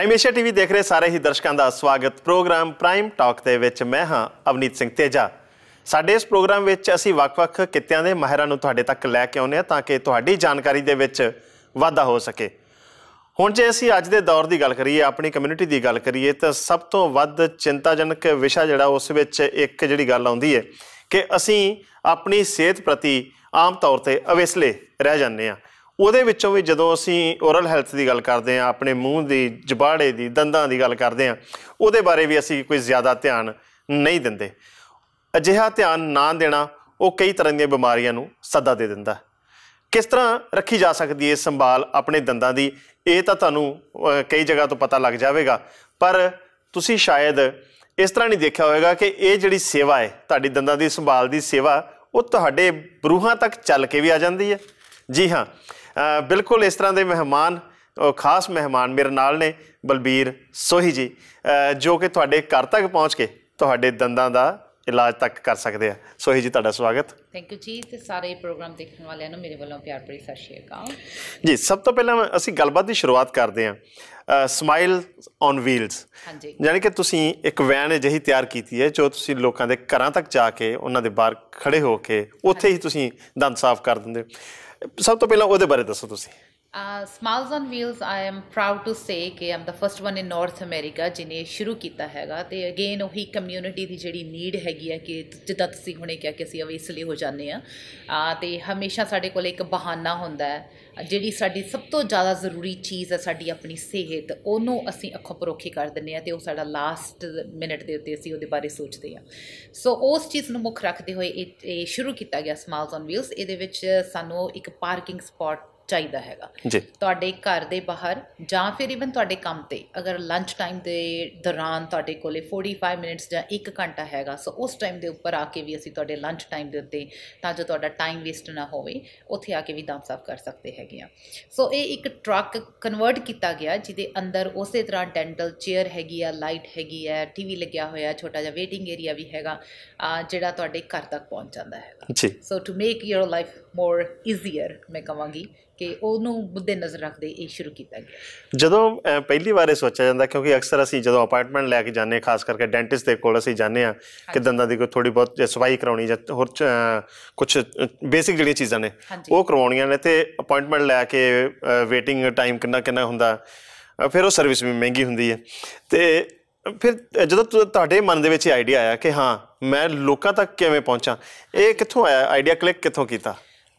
Prime Asia TV ਦੇਖ ਰਹੇ ਸਾਰੇ ਹੀ ਦਰਸ਼ਕਾਂ ਦਾ ਸਵਾਗਤ। ਪ੍ਰੋਗਰਾਮ ਪ੍ਰਾਈਮ ਟਾਕ ਦੇ ਵਿੱਚ ਮੈਂ ਹਾਂ ਅਵਨੀਤ ਸਿੰਘ ਤੇਜਾ। ਸਾਡੇ ਇਸ ਪ੍ਰੋਗਰਾਮ ਵਿੱਚ ਅਸੀਂ ਵੱਖ-ਵੱਖ ਕਿੱਤਿਆਂ ਦੇ ਮਾਹਿਰਾਂ ਨੂੰ ਤੁਹਾਡੇ ਤੱਕ ਲੈ ਕੇ ਆਉਂਦੇ ਹਾਂ ਤਾਂ ਕਿ ਤੁਹਾਡੀ ਜਾਣਕਾਰੀ ਦੇ ਵਿੱਚ ਵਾਧਾ ਹੋ ਸਕੇ। ਹੁਣ ਜੇ ਅਸੀਂ ਅੱਜ ਦੇ ਦੌਰ ਦੀ ਗੱਲ ਕਰੀਏ, ਆਪਣੀ ਕਮਿਊਨਿਟੀ ਦੀ ਗੱਲ ਕਰੀਏ, ਤਾਂ ਸਭ ਤੋਂ ਵੱਧ ਚਿੰਤਾਜਨਕ ਵਿਸ਼ਾ ਜਿਹੜਾ ਉਸ ਵਿੱਚ ਇੱਕ ਜਿਹੜੀ ਗੱਲ ਆਉਂਦੀ ਹੈ ਕਿ ਅਸੀਂ ਆਪਣੀ ਸਿਹਤ ਪ੍ਰਤੀ ਆਮ ਤੌਰ 'ਤੇ ਅਵੇਸਲੇ ਰਹਿ ਜਾਂਦੇ ਹਾਂ। ਉਹਦੇ ਵਿੱਚੋਂ ਵੀ ਜਦੋਂ ਅਸੀਂ ਓਰਲ ਹੈਲਥ ਦੀ ਗੱਲ ਕਰਦੇ ਹਾਂ, ਆਪਣੇ ਮੂੰਹ ਦੀ, ਜਬਾੜੇ ਦੀ, ਦੰਦਾਂ ਦੀ ਗੱਲ ਕਰਦੇ ਹਾਂ, ਉਹਦੇ ਬਾਰੇ ਵੀ ਅਸੀਂ ਕੋਈ ਜ਼ਿਆਦਾ ਧਿਆਨ ਨਹੀਂ ਦਿੰਦੇ। ਅਜਿਹਾ ਧਿਆਨ ਨਾ ਦੇਣਾ ਉਹ ਕਈ ਤਰ੍ਹਾਂ ਦੀਆਂ ਬਿਮਾਰੀਆਂ ਨੂੰ ਸੱਦਾ ਦੇ ਦਿੰਦਾ। ਕਿਸ ਤਰ੍ਹਾਂ ਰੱਖੀ ਜਾ ਸਕਦੀ ਹੈ ਸੰਭਾਲ ਆਪਣੇ ਦੰਦਾਂ ਦੀ, ਇਹ ਤਾਂ ਤੁਹਾਨੂੰ ਕਈ ਜਗ੍ਹਾ ਤੋਂ ਪਤਾ ਲੱਗ ਜਾਵੇਗਾ, ਪਰ ਤੁਸੀਂ ਸ਼ਾਇਦ ਇਸ ਤਰ੍ਹਾਂ ਨਹੀਂ ਦੇਖਿਆ ਹੋਵੇਗਾ ਕਿ ਇਹ ਜਿਹੜੀ ਸੇਵਾ ਹੈ, ਤੁਹਾਡੀ ਦੰਦਾਂ ਦੀ ਸੰਭਾਲ ਦੀ ਸੇਵਾ, ਉਹ ਤੁਹਾਡੇ ਬਰੂਹਾਂ ਤੱਕ ਚੱਲ ਕੇ ਵੀ ਆ ਜਾਂਦੀ ਹੈ। ਜੀ ਹਾਂ, ਬਿਲਕੁਲ ਇਸ ਤਰ੍ਹਾਂ ਦੇ ਮਹਿਮਾਨ, ਖਾਸ ਮਹਿਮਾਨ ਮੇਰੇ ਨਾਲ ਨੇ ਬਲਬੀਰ ਸੋਹੀ ਜੀ, ਜੋ ਕਿ ਤੁਹਾਡੇ ਘਰ ਤੱਕ ਪਹੁੰਚ ਕੇ ਤੁਹਾਡੇ ਦੰਦਾਂ ਦਾ ਇਲਾਜ ਤੱਕ ਕਰ ਸਕਦੇ ਆ। ਸੋਹੀ ਜੀ, ਤੁਹਾਡਾ ਸਵਾਗਤ। ਥੈਂਕ ਯੂ ਜੀ, ਤੇ ਸਾਰੇ ਪ੍ਰੋਗਰਾਮ ਦੇਖਣ ਵਾਲਿਆਂ ਨੂੰ ਮੇਰੇ ਵੱਲੋਂ ਪਿਆਰ ਭਰੀ ਸਤਿ ਸ਼੍ਰੀ ਅਕਾਲ ਜੀ। ਸਭ ਤੋਂ ਪਹਿਲਾਂ ਅਸੀਂ ਗੱਲਬਾਤ ਦੀ ਸ਼ੁਰੂਆਤ ਕਰਦੇ ਹਾਂ ਸਮਾਈਲ ਔਨ ਵੀਲਸ। ਹਾਂਜੀ, ਯਾਨੀ ਕਿ ਤੁਸੀਂ ਇੱਕ ਵੈਨ ਅਜਿਹੀ ਤਿਆਰ ਕੀਤੀ ਹੈ ਜੋ ਤੁਸੀਂ ਲੋਕਾਂ ਦੇ ਘਰਾਂ ਤੱਕ ਜਾ ਕੇ ਉਹਨਾਂ ਦੇ ਬਾਹਰ ਖੜੇ ਹੋ ਕੇ ਉੱਥੇ ਹੀ ਤੁਸੀਂ ਦੰਦ ਸਾਫ਼ ਕਰ ਦਿੰਦੇ ਹੋ। ਸਭ ਤੋਂ ਪਹਿਲਾਂ ਉਹਦੇ ਬਾਰੇ ਦੱਸੋ ਤੁਸੀਂ। Smiles on wheels, I am proud to say ਕਿ I'm the first one in North America ਜਿਹਨੇ ਸ਼ੁਰੂ ਕੀਤਾ ਹੈਗਾ। ਅਤੇ ਅਗੇਨ ਉਹੀ ਕਮਿਊਨਿਟੀ ਦੀ ਜਿਹੜੀ ਨੀਡ ਹੈਗੀ ਹੈ ਕਿ ਜਿੱਦਾਂ ਤੁਸੀਂ ਹੁਣੇ ਕਿਹਾ ਕਿ ਅਸੀਂ ਅਵੇਸਲੇ ਹੋ ਜਾਂਦੇ ਹਾਂ, ਅਤੇ ਹਮੇਸ਼ਾ ਸਾਡੇ ਕੋਲ ਇੱਕ ਬਹਾਨਾ ਹੁੰਦਾ ਹੈ। ਜਿਹੜੀ ਸਾਡੀ ਸਭ ਤੋਂ ਜ਼ਿਆਦਾ ਜ਼ਰੂਰੀ ਚੀਜ਼ ਹੈ, ਸਾਡੀ ਆਪਣੀ ਸਿਹਤ, ਉਹਨੂੰ ਅਸੀਂ ਅੱਖੋਂ ਪਰੋਖੀ ਕਰ ਦਿੰਦੇ ਹਾਂ ਅਤੇ ਉਹ ਸਾਡਾ ਲਾਸਟ ਮਿੰਟ ਦੇ ਉੱਤੇ ਅਸੀਂ ਉਹਦੇ ਬਾਰੇ ਸੋਚਦੇ ਹਾਂ। ਸੋ ਉਸ ਚੀਜ਼ ਨੂੰ ਮੁੱਖ ਰੱਖਦੇ ਹੋਏ ਇਹ ਸ਼ੁਰੂ ਕੀਤਾ ਗਿਆ ਸਮਾਈਲਸ ਔਨ ਵੀਲਸ। ਇਹਦੇ ਵਿੱਚ ਸਾਨੂੰ ਇੱਕ ਪਾਰਕਿੰਗ ਸਪੌਟ ਚਾਹੀਦਾ ਹੈਗਾ ਜੀ, ਤੁਹਾਡੇ ਘਰ ਦੇ ਬਾਹਰ ਜਾਂ ਫਿਰ ਈਵਨ ਤੁਹਾਡੇ ਕੰਮ 'ਤੇ। ਅਗਰ ਲੰਚ ਟਾਈਮ ਦੇ ਦੌਰਾਨ ਤੁਹਾਡੇ ਕੋਲ 45 ਮਿੰਟਸ ਜਾਂ 1 ਘੰਟਾ ਹੈਗਾ, ਸੋ ਉਸ ਟਾਈਮ ਦੇ ਉੱਪਰ ਆ ਕੇ ਵੀ ਅਸੀਂ ਤੁਹਾਡੇ ਲੰਚ ਟਾਈਮ ਦੇ ਉੱਤੇ, ਤਾਂ ਜੋ ਤੁਹਾਡਾ ਟਾਈਮ ਵੇਸਟ ਨਾ ਹੋਵੇ, ਉੱਥੇ ਆ ਕੇ ਵੀ ਦੰਦ ਸਾਫ਼ ਕਰ ਸਕਦੇ ਹੈਗੇ ਆ। ਸੋ ਇਹ ਇੱਕ ਟਰੱਕ ਕਨਵਰਟ ਕੀਤਾ ਗਿਆ ਜਿਹਦੇ ਅੰਦਰ ਉਸੇ ਤਰ੍ਹਾਂ ਡੈਂਟਲ ਚੇਅਰ ਹੈਗੀ ਆ, ਲਾਈਟ ਹੈਗੀ ਹੈ, TV ਲੱਗਿਆ ਹੋਇਆ, ਛੋਟਾ ਜਿਹਾ ਵੇਟਿੰਗ ਏਰੀਆ ਵੀ ਹੈਗਾ, ਜਿਹੜਾ ਤੁਹਾਡੇ ਘਰ ਤੱਕ ਪਹੁੰਚ ਜਾਂਦਾ ਹੈਗਾ ਜੀ। So to make your life more easier, ਮੈਂ ਕਹਾਂਗੀ ਕਿ ਉਹਨੂੰ ਮੁੱਦੇ ਨਜ਼ਰ ਰੱਖਦੇ ਇਹ ਸ਼ੁਰੂ ਕੀਤਾ ਗਿਆ। ਜਦੋਂ ਪਹਿਲੀ ਵਾਰ ਇਹ ਸੋਚਿਆ ਜਾਂਦਾ, ਕਿਉਂਕਿ ਅਕਸਰ ਅਸੀਂ ਜਦੋਂ ਅਪਾਇੰਟਮੈਂਟ ਲੈ ਕੇ ਜਾਂਦੇ ਹਾਂ, ਖਾਸ ਕਰਕੇ ਡੈਂਟਿਸਟ ਦੇ ਕੋਲ ਅਸੀਂ ਜਾਂਦੇ ਹਾਂ ਕਿ ਦੰਦਾਂ ਦੀ ਕੋਈ ਥੋੜ੍ਹੀ ਬਹੁਤ ਸਫਾਈ ਕਰਾਉਣੀ ਜਾਂ ਹੋਰ ਕੁਛ ਬੇਸਿਕ ਜਿਹੜੀਆਂ ਚੀਜ਼ਾਂ ਨੇ ਉਹ ਕਰਵਾਉਣੀਆਂ ਨੇ, ਅਤੇ ਅਪਾਇੰਟਮੈਂਟ ਲੈ ਕੇ ਵੇਟਿੰਗ ਟਾਈਮ ਕਿੰਨਾ ਹੁੰਦਾ, ਫਿਰ ਉਹ ਸਰਵਿਸ ਵੀ ਮਹਿੰਗੀ ਹੁੰਦੀ ਹੈ। ਅਤੇ ਫਿਰ ਜਦੋਂ ਤੁਹਾਡੇ ਮਨ ਦੇ ਵਿੱਚ ਇਹ ਆਈਡੀਆ ਆਇਆ ਕਿ ਹਾਂ ਮੈਂ ਲੋਕਾਂ ਤੱਕ ਕਿਵੇਂ ਪਹੁੰਚਾਂ, ਇਹ ਕਿੱਥੋਂ ਆਇਆ ਆਈਡੀਆ, ਕਲਿੱਕ ਕਿੱਥੋਂ ਕੀਤਾ?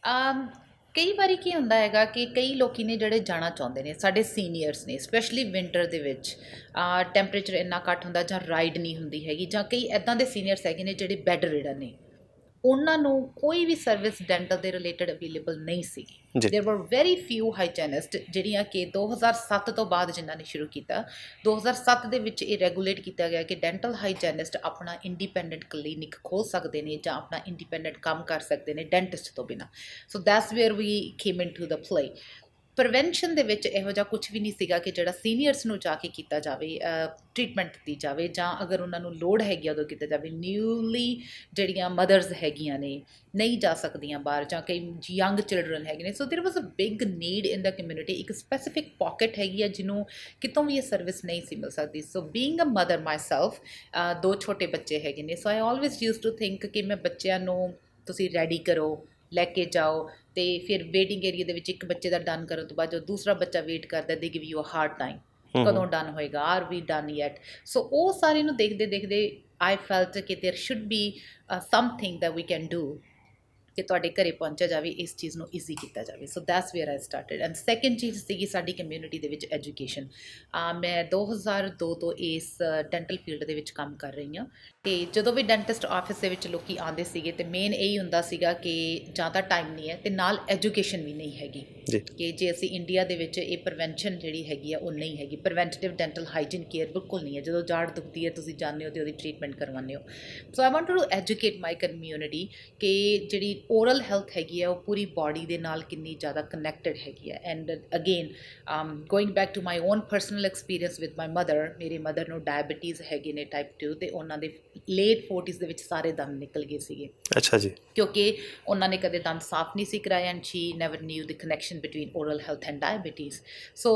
ਕਈ ਵਾਰੀ ਕੀ ਹੁੰਦਾ ਹੈਗਾ ਕਿ ਕਈ ਲੋਕ ਨੇ ਜਿਹੜੇ ਜਾਣਾ ਚਾਹੁੰਦੇ ਨੇ, ਸਾਡੇ ਸੀਨੀਅਰਸ ਨੇ, ਸਪੈਸ਼ਲੀ ਵਿੰਟਰ ਦੇ ਵਿੱਚ ਟੈਂਪਰੇਚਰ ਇੰਨਾ ਘੱਟ ਹੁੰਦਾ ਜਾਂ ਰਾਈਡ ਨਹੀਂ ਹੁੰਦੀ ਹੈਗੀ, ਜਾਂ ਕਈ ਇੱਦਾਂ ਦੇ ਸੀਨੀਅਰਸ ਹੈਗੇ ਨੇ ਜਿਹੜੇ ਬੈੱਡ ਰਿਡਨ ਨੇ, ਉਹਨਾਂ ਨੂੰ ਕੋਈ ਵੀ ਸਰਵਿਸ ਡੈਂਟਲ ਦੇ ਰਿਲੇਟਡ ਅਵੇਲੇਬਲ ਨਹੀਂ ਸੀਗੀ। ਦੇਰ ਵਰ ਵੈਰੀ ਫਿਊ ਹਾਈਜੈਨਿਸਟ ਜਿਹੜੀਆਂ ਕਿ 2007 ਤੋਂ ਬਾਅਦ ਜਿਨ੍ਹਾਂ ਨੇ ਸ਼ੁਰੂ ਕੀਤਾ। 2007 ਦੇ ਵਿੱਚ ਇਹ ਰੈਗੂਲੇਟ ਕੀਤਾ ਗਿਆ ਕਿ ਡੈਂਟਲ ਹਾਈਜੈਨਿਸਟ ਆਪਣਾ ਇੰਡੀਪੈਂਡੈਂਟ ਕਲੀਨਿਕ ਖੋਲ੍ਹ ਸਕਦੇ ਨੇ ਜਾਂ ਆਪਣਾ ਇੰਡੀਪੈਂਡੈਂਟ ਕੰਮ ਕਰ ਸਕਦੇ ਨੇ ਡੈਂਟਿਸਟ ਤੋਂ ਬਿਨਾਂ। So that's where we came into the play. Prevention ਦੇ ਵਿੱਚ ਇਹੋ ਜਿਹਾ ਕੁਛ ਵੀ ਨਹੀਂ ਸੀਗਾ ਕਿ ਜਿਹੜਾ ਸੀਨੀਅਰਸ ਨੂੰ ਜਾ ਕੇ ਕੀਤਾ ਜਾਵੇ, ਟਰੀਟਮੈਂਟ ਦਿੱਤੀ ਜਾਵੇ, ਜਾਂ ਅਗਰ ਉਹਨਾਂ ਨੂੰ ਲੋੜ ਹੈਗੀ ਉਦੋਂ ਕੀਤਾ ਜਾਵੇ। ਨਿਊਲੀ ਜਿਹੜੀਆਂ ਮਦਰਸ ਹੈਗੀਆਂ ਨੇ, ਨਹੀਂ ਜਾ ਸਕਦੀਆਂ ਬਾਹਰ, ਜਾਂ ਕਈ ਯੰਗ ਚਿਲਡਰਨ ਹੈਗੇ ਨੇ। So there was a big need in the community. ਇੱਕ ਸਪੈਸੀਫਿਕ ਪੋਕਟ ਹੈਗੀ ਆ ਜਿਹਨੂੰ ਕਿਤੋਂ ਵੀ ਇਹ ਸਰਵਿਸ ਨਹੀਂ ਸੀ ਮਿਲ ਸਕਦੀ। So being a mother myself, 2 ਛੋਟੇ ਬੱਚੇ ਹੈਗੇ ਨੇ, so I always used to think ਕਿ ਮੈਂ ਬੱਚਿਆਂ ਨੂੰ ਤੁਸੀਂ ਰੈਡੀ ਕਰੋ, ਲੈ ਕੇ ਜਾਓ, ਅਤੇ ਫਿਰ ਵੇਟਿੰਗ ਏਰੀਆ ਦੇ ਵਿੱਚ ਇੱਕ ਬੱਚੇ ਦਾ ਡਨ ਕਰਨ ਤੋਂ ਬਾਅਦ ਜੋ ਦੂਸਰਾ ਬੱਚਾ ਵੇਟ ਕਰਦਾ, they give you a hard time, ਕਦੋਂ ਡਨ ਹੋਏਗਾ, are we done yet. So ਉਹ ਸਾਰੇ ਨੂੰ ਦੇਖਦੇ ਆਈ ਫੈਲਟ ਕਿ there should be something that we can do ਕਿ ਤੁਹਾਡੇ ਘਰੇ ਪਹੁੰਚਿਆ ਜਾਵੇ, ਇਸ ਚੀਜ਼ ਨੂੰ ਈਜ਼ੀ ਕੀਤਾ ਜਾਵੇ। So that's where I started. And second ਚੀਜ਼ ਸੀਗੀ ਸਾਡੀ ਕਮਿਊਨਿਟੀ ਦੇ ਵਿੱਚ ਐਜੂਕੇਸ਼ਨ। ਮੈਂ 2002 ਤੋਂ ਇਸ ਡੈਂਟਲ ਫੀਲਡ ਦੇ ਵਿੱਚ ਕੰਮ ਕਰ ਰਹੀ ਹਾਂ, ਅਤੇ ਜਦੋਂ ਵੀ ਡੈਂਟਿਸਟ ਆਫਿਸ ਦੇ ਵਿੱਚ ਲੋਕ ਆਉਂਦੇ ਸੀਗੇ ਅਤੇ ਮੇਨ ਇਹੀ ਹੁੰਦਾ ਸੀਗਾ ਕਿ ਜਾਂ ਤਾਂ ਟਾਈਮ ਨਹੀਂ ਹੈ, ਅਤੇ ਨਾਲ ਐਜੂਕੇਸ਼ਨ ਵੀ ਨਹੀਂ ਹੈਗੀ ਕਿ ਜੇ ਅਸੀਂ ਇੰਡੀਆ ਦੇ ਵਿੱਚ ਇਹ ਪ੍ਰੀਵੈਂਸ਼ਨ ਜਿਹੜੀ ਹੈਗੀ ਆ ਉਹ ਨਹੀਂ ਹੈਗੀ। ਪ੍ਰੀਵੈਂਟਿਵ ਡੈਂਟਲ ਹਾਈਜੀਨ ਕੇਅਰ ਬਿਲਕੁਲ ਨਹੀਂ ਹੈ। ਜਦੋਂ ਜਾੜ ਦੁਖਦੀ ਹੈ ਤੁਸੀਂ ਜਾਂਦੇ ਹੋ ਅਤੇ ਉਹਦੀ ਟਰੀਟਮੈਂਟ ਕਰਵਾਉਂਦੇ ਹੋ। So I want to educate my community ਕਿ ਜਿਹੜੀ ਓਰਲ ਹੈਲਥ ਹੈਗੀ ਹੈ ਉਹ ਪੂਰੀ ਬਾਡੀ ਦੇ ਨਾਲ ਕਿੰਨੀ ਜ਼ਿਆਦਾ ਕਨੈਕਟਡ ਹੈਗੀ ਹੈ। And again going back to my own personal experience with my mother, ਮੇਰੀ ਮਦਰ ਨੂੰ ਡਾਇਬਟੀਜ਼ ਹੈਗੇ ਨੇ ਟਾਈਪ 2, ਅਤੇ ਉਹਨਾਂ ਦੇ ਲੇਟ 40s ਦੇ ਵਿੱਚ ਸਾਰੇ ਦੰਦ ਨਿਕਲ ਗਏ ਸੀਗੇ। ਅੱਛਾ ਜੀ। ਕਿਉਂਕਿ ਉਹਨਾਂ ਨੇ ਕਦੇ ਦੰਦ ਸਾਫ਼ ਨਹੀਂ ਸੀ ਕਰਾਏ, and she never knew the connection between oral health and diabetes. So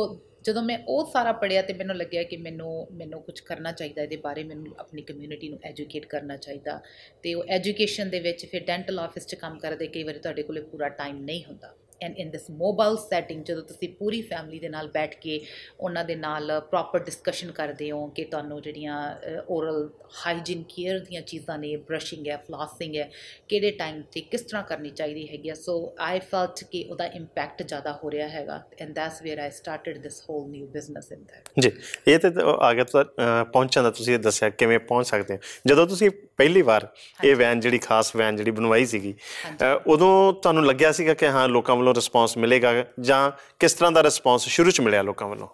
ਜਦੋਂ ਮੈਂ ਉਹ ਸਾਰਾ ਪੜ੍ਹਿਆ ਤੇ ਮੈਨੂੰ ਲੱਗਿਆ ਕਿ ਮੈਨੂੰ ਕੁਝ ਕਰਨਾ ਚਾਹੀਦਾ ਇਹਦੇ ਬਾਰੇ, ਮੈਨੂੰ ਆਪਣੀ ਕਮਿਊਨਿਟੀ ਨੂੰ ਐਜੂਕੇਟ ਕਰਨਾ ਚਾਹੀਦਾ। ਤੇ ਉਹ ਐਜੂਕੇਸ਼ਨ ਦੇ ਵਿੱਚ ਫਿਰ ਡੈਂਟਲ ਆਫਿਸ 'ਚ ਕੰਮ ਕਰਦੇ ਕਈ ਵਾਰੀ ਤੁਹਾਡੇ ਕੋਲ ਪੂਰਾ ਟਾਈਮ ਨਹੀਂ ਹੁੰਦਾ, and in this mobile setting ਜਦੋਂ ਤੁਸੀਂ ਪੂਰੀ ਫੈਮਿਲੀ ਦੇ ਨਾਲ ਬੈਠ ਕੇ ਉਹਨਾਂ ਦੇ ਨਾਲ ਪ੍ਰੋਪਰ ਡਿਸਕਸ਼ਨ ਕਰਦੇ ਹੋ ਕਿ ਤੁਹਾਨੂੰ ਜਿਹੜੀਆਂ ਓਰਲ ਹਾਈਜੀਨ ਕੇਅਰ ਦੀਆਂ ਚੀਜ਼ਾਂ ਨੇ, ਬਰਸ਼ਿੰਗ ਹੈ, ਫਲਾਸਿੰਗ ਹੈ, ਕਿਹੜੇ ਟਾਈਮ 'ਤੇ ਕਿਸ ਤਰ੍ਹਾਂ ਕਰਨੀ ਚਾਹੀਦੀ ਹੈਗੀ ਆ। ਸੋ ਆਈ ਫੈਲਟ ਕਿ ਉਹਦਾ ਇੰਪੈਕਟ ਜ਼ਿਆਦਾ ਹੋ ਰਿਹਾ ਹੈਗਾ, and that's where I started this whole new business in that. ਜੀ, ਇਹ ਤਾਂ ਆ ਗਿਆ ਪਹੁੰਚਣ ਦਾ, ਤੁਸੀਂ ਇਹ ਦੱਸਿਆ ਕਿਵੇਂ ਪਹੁੰਚ ਸਕਦੇ ਹੋ। ਜਦੋਂ ਤੁਸੀਂ ਪਹਿਲੀ ਵਾਰ ਇਹ ਵੈਨ ਜਿਹੜੀ ਖਾਸ ਵੈਨ ਜਿਹੜੀ ਬਣਵਾਈ ਸੀਗੀ, ਉਦੋਂ ਤੁਹਾਨੂੰ ਲੱਗਿਆ ਸੀਗਾ ਕਿ ਹਾਂ ਲੋਕਾਂ ਵੱਲੋਂ ਰਿਸਪੌਂਸ ਮਿਲੇਗਾ, ਜਾਂ ਕਿਸ ਤਰ੍ਹਾਂ ਦਾ ਰਿਸਪੌਂਸ ਸ਼ੁਰੂ 'ਚ ਮਿਲਿਆ ਲੋਕਾਂ ਵੱਲੋਂ?